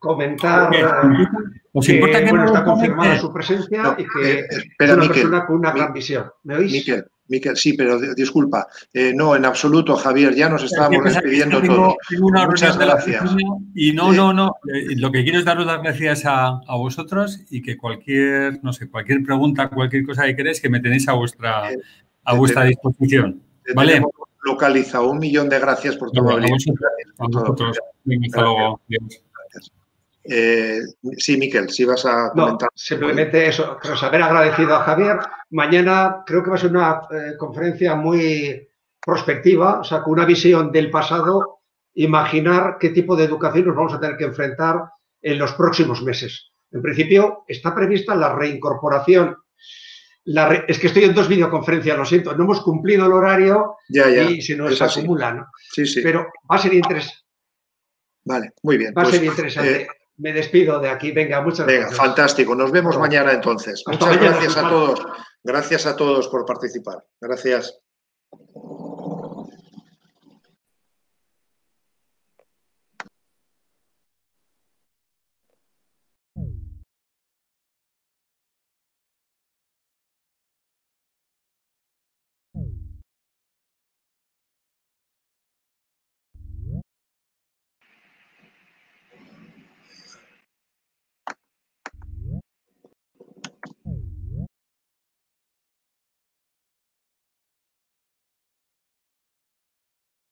comentar eh, ¿Os que, importa que bueno, no está lo confirmada comente? su presencia No, y que eh, espera, es una Miquel, persona con una Mi- gran visión. ¿Me oís? Miquel, Miquel, sí, pero di- disculpa. Eh, no, en absoluto, Javier, ya nos Es que estábamos pasa que despidiendo tengo, todos. tengo una Muchas reunión de la gracias. oficina y no, Eh, no, no. eh, Lo que quiero es daros las gracias a, a vosotros y que cualquier, no sé, cualquier pregunta, cualquier cosa que queréis, que me tenéis a vuestra, eh, a te vuestra tenemos- disposición. te ¿Vale? tenemos localizado. Un millón de gracias por tu Vale, a amabilidad. vosotros. Gracias A por todo. vosotros. Venga, hasta Gracias. luego. Adiós. Gracias. Eh, sí, Miquel, si vas a No, comentar. simplemente eso, tras haber agradecido a Javier, mañana creo que va a ser una eh, conferencia muy prospectiva, o sea, con una visión del pasado, imaginar qué tipo de educación nos vamos a tener que enfrentar en los próximos meses. En principio, está prevista la reincorporación. La re- es que estoy en dos videoconferencias, lo siento, no hemos cumplido el horario Ya, ya, y se nos es así. acumula, ¿no? Sí, sí. Pero va a ser interesante. Vale, muy bien. Va a Pues, ser interesante. eh, Me despido de aquí. Venga, muchas venga, gracias. fantástico. Nos vemos Hasta luego. mañana entonces. Hasta Muchas mañana, gracias a Susana. todos. Gracias a todos por participar. Gracias.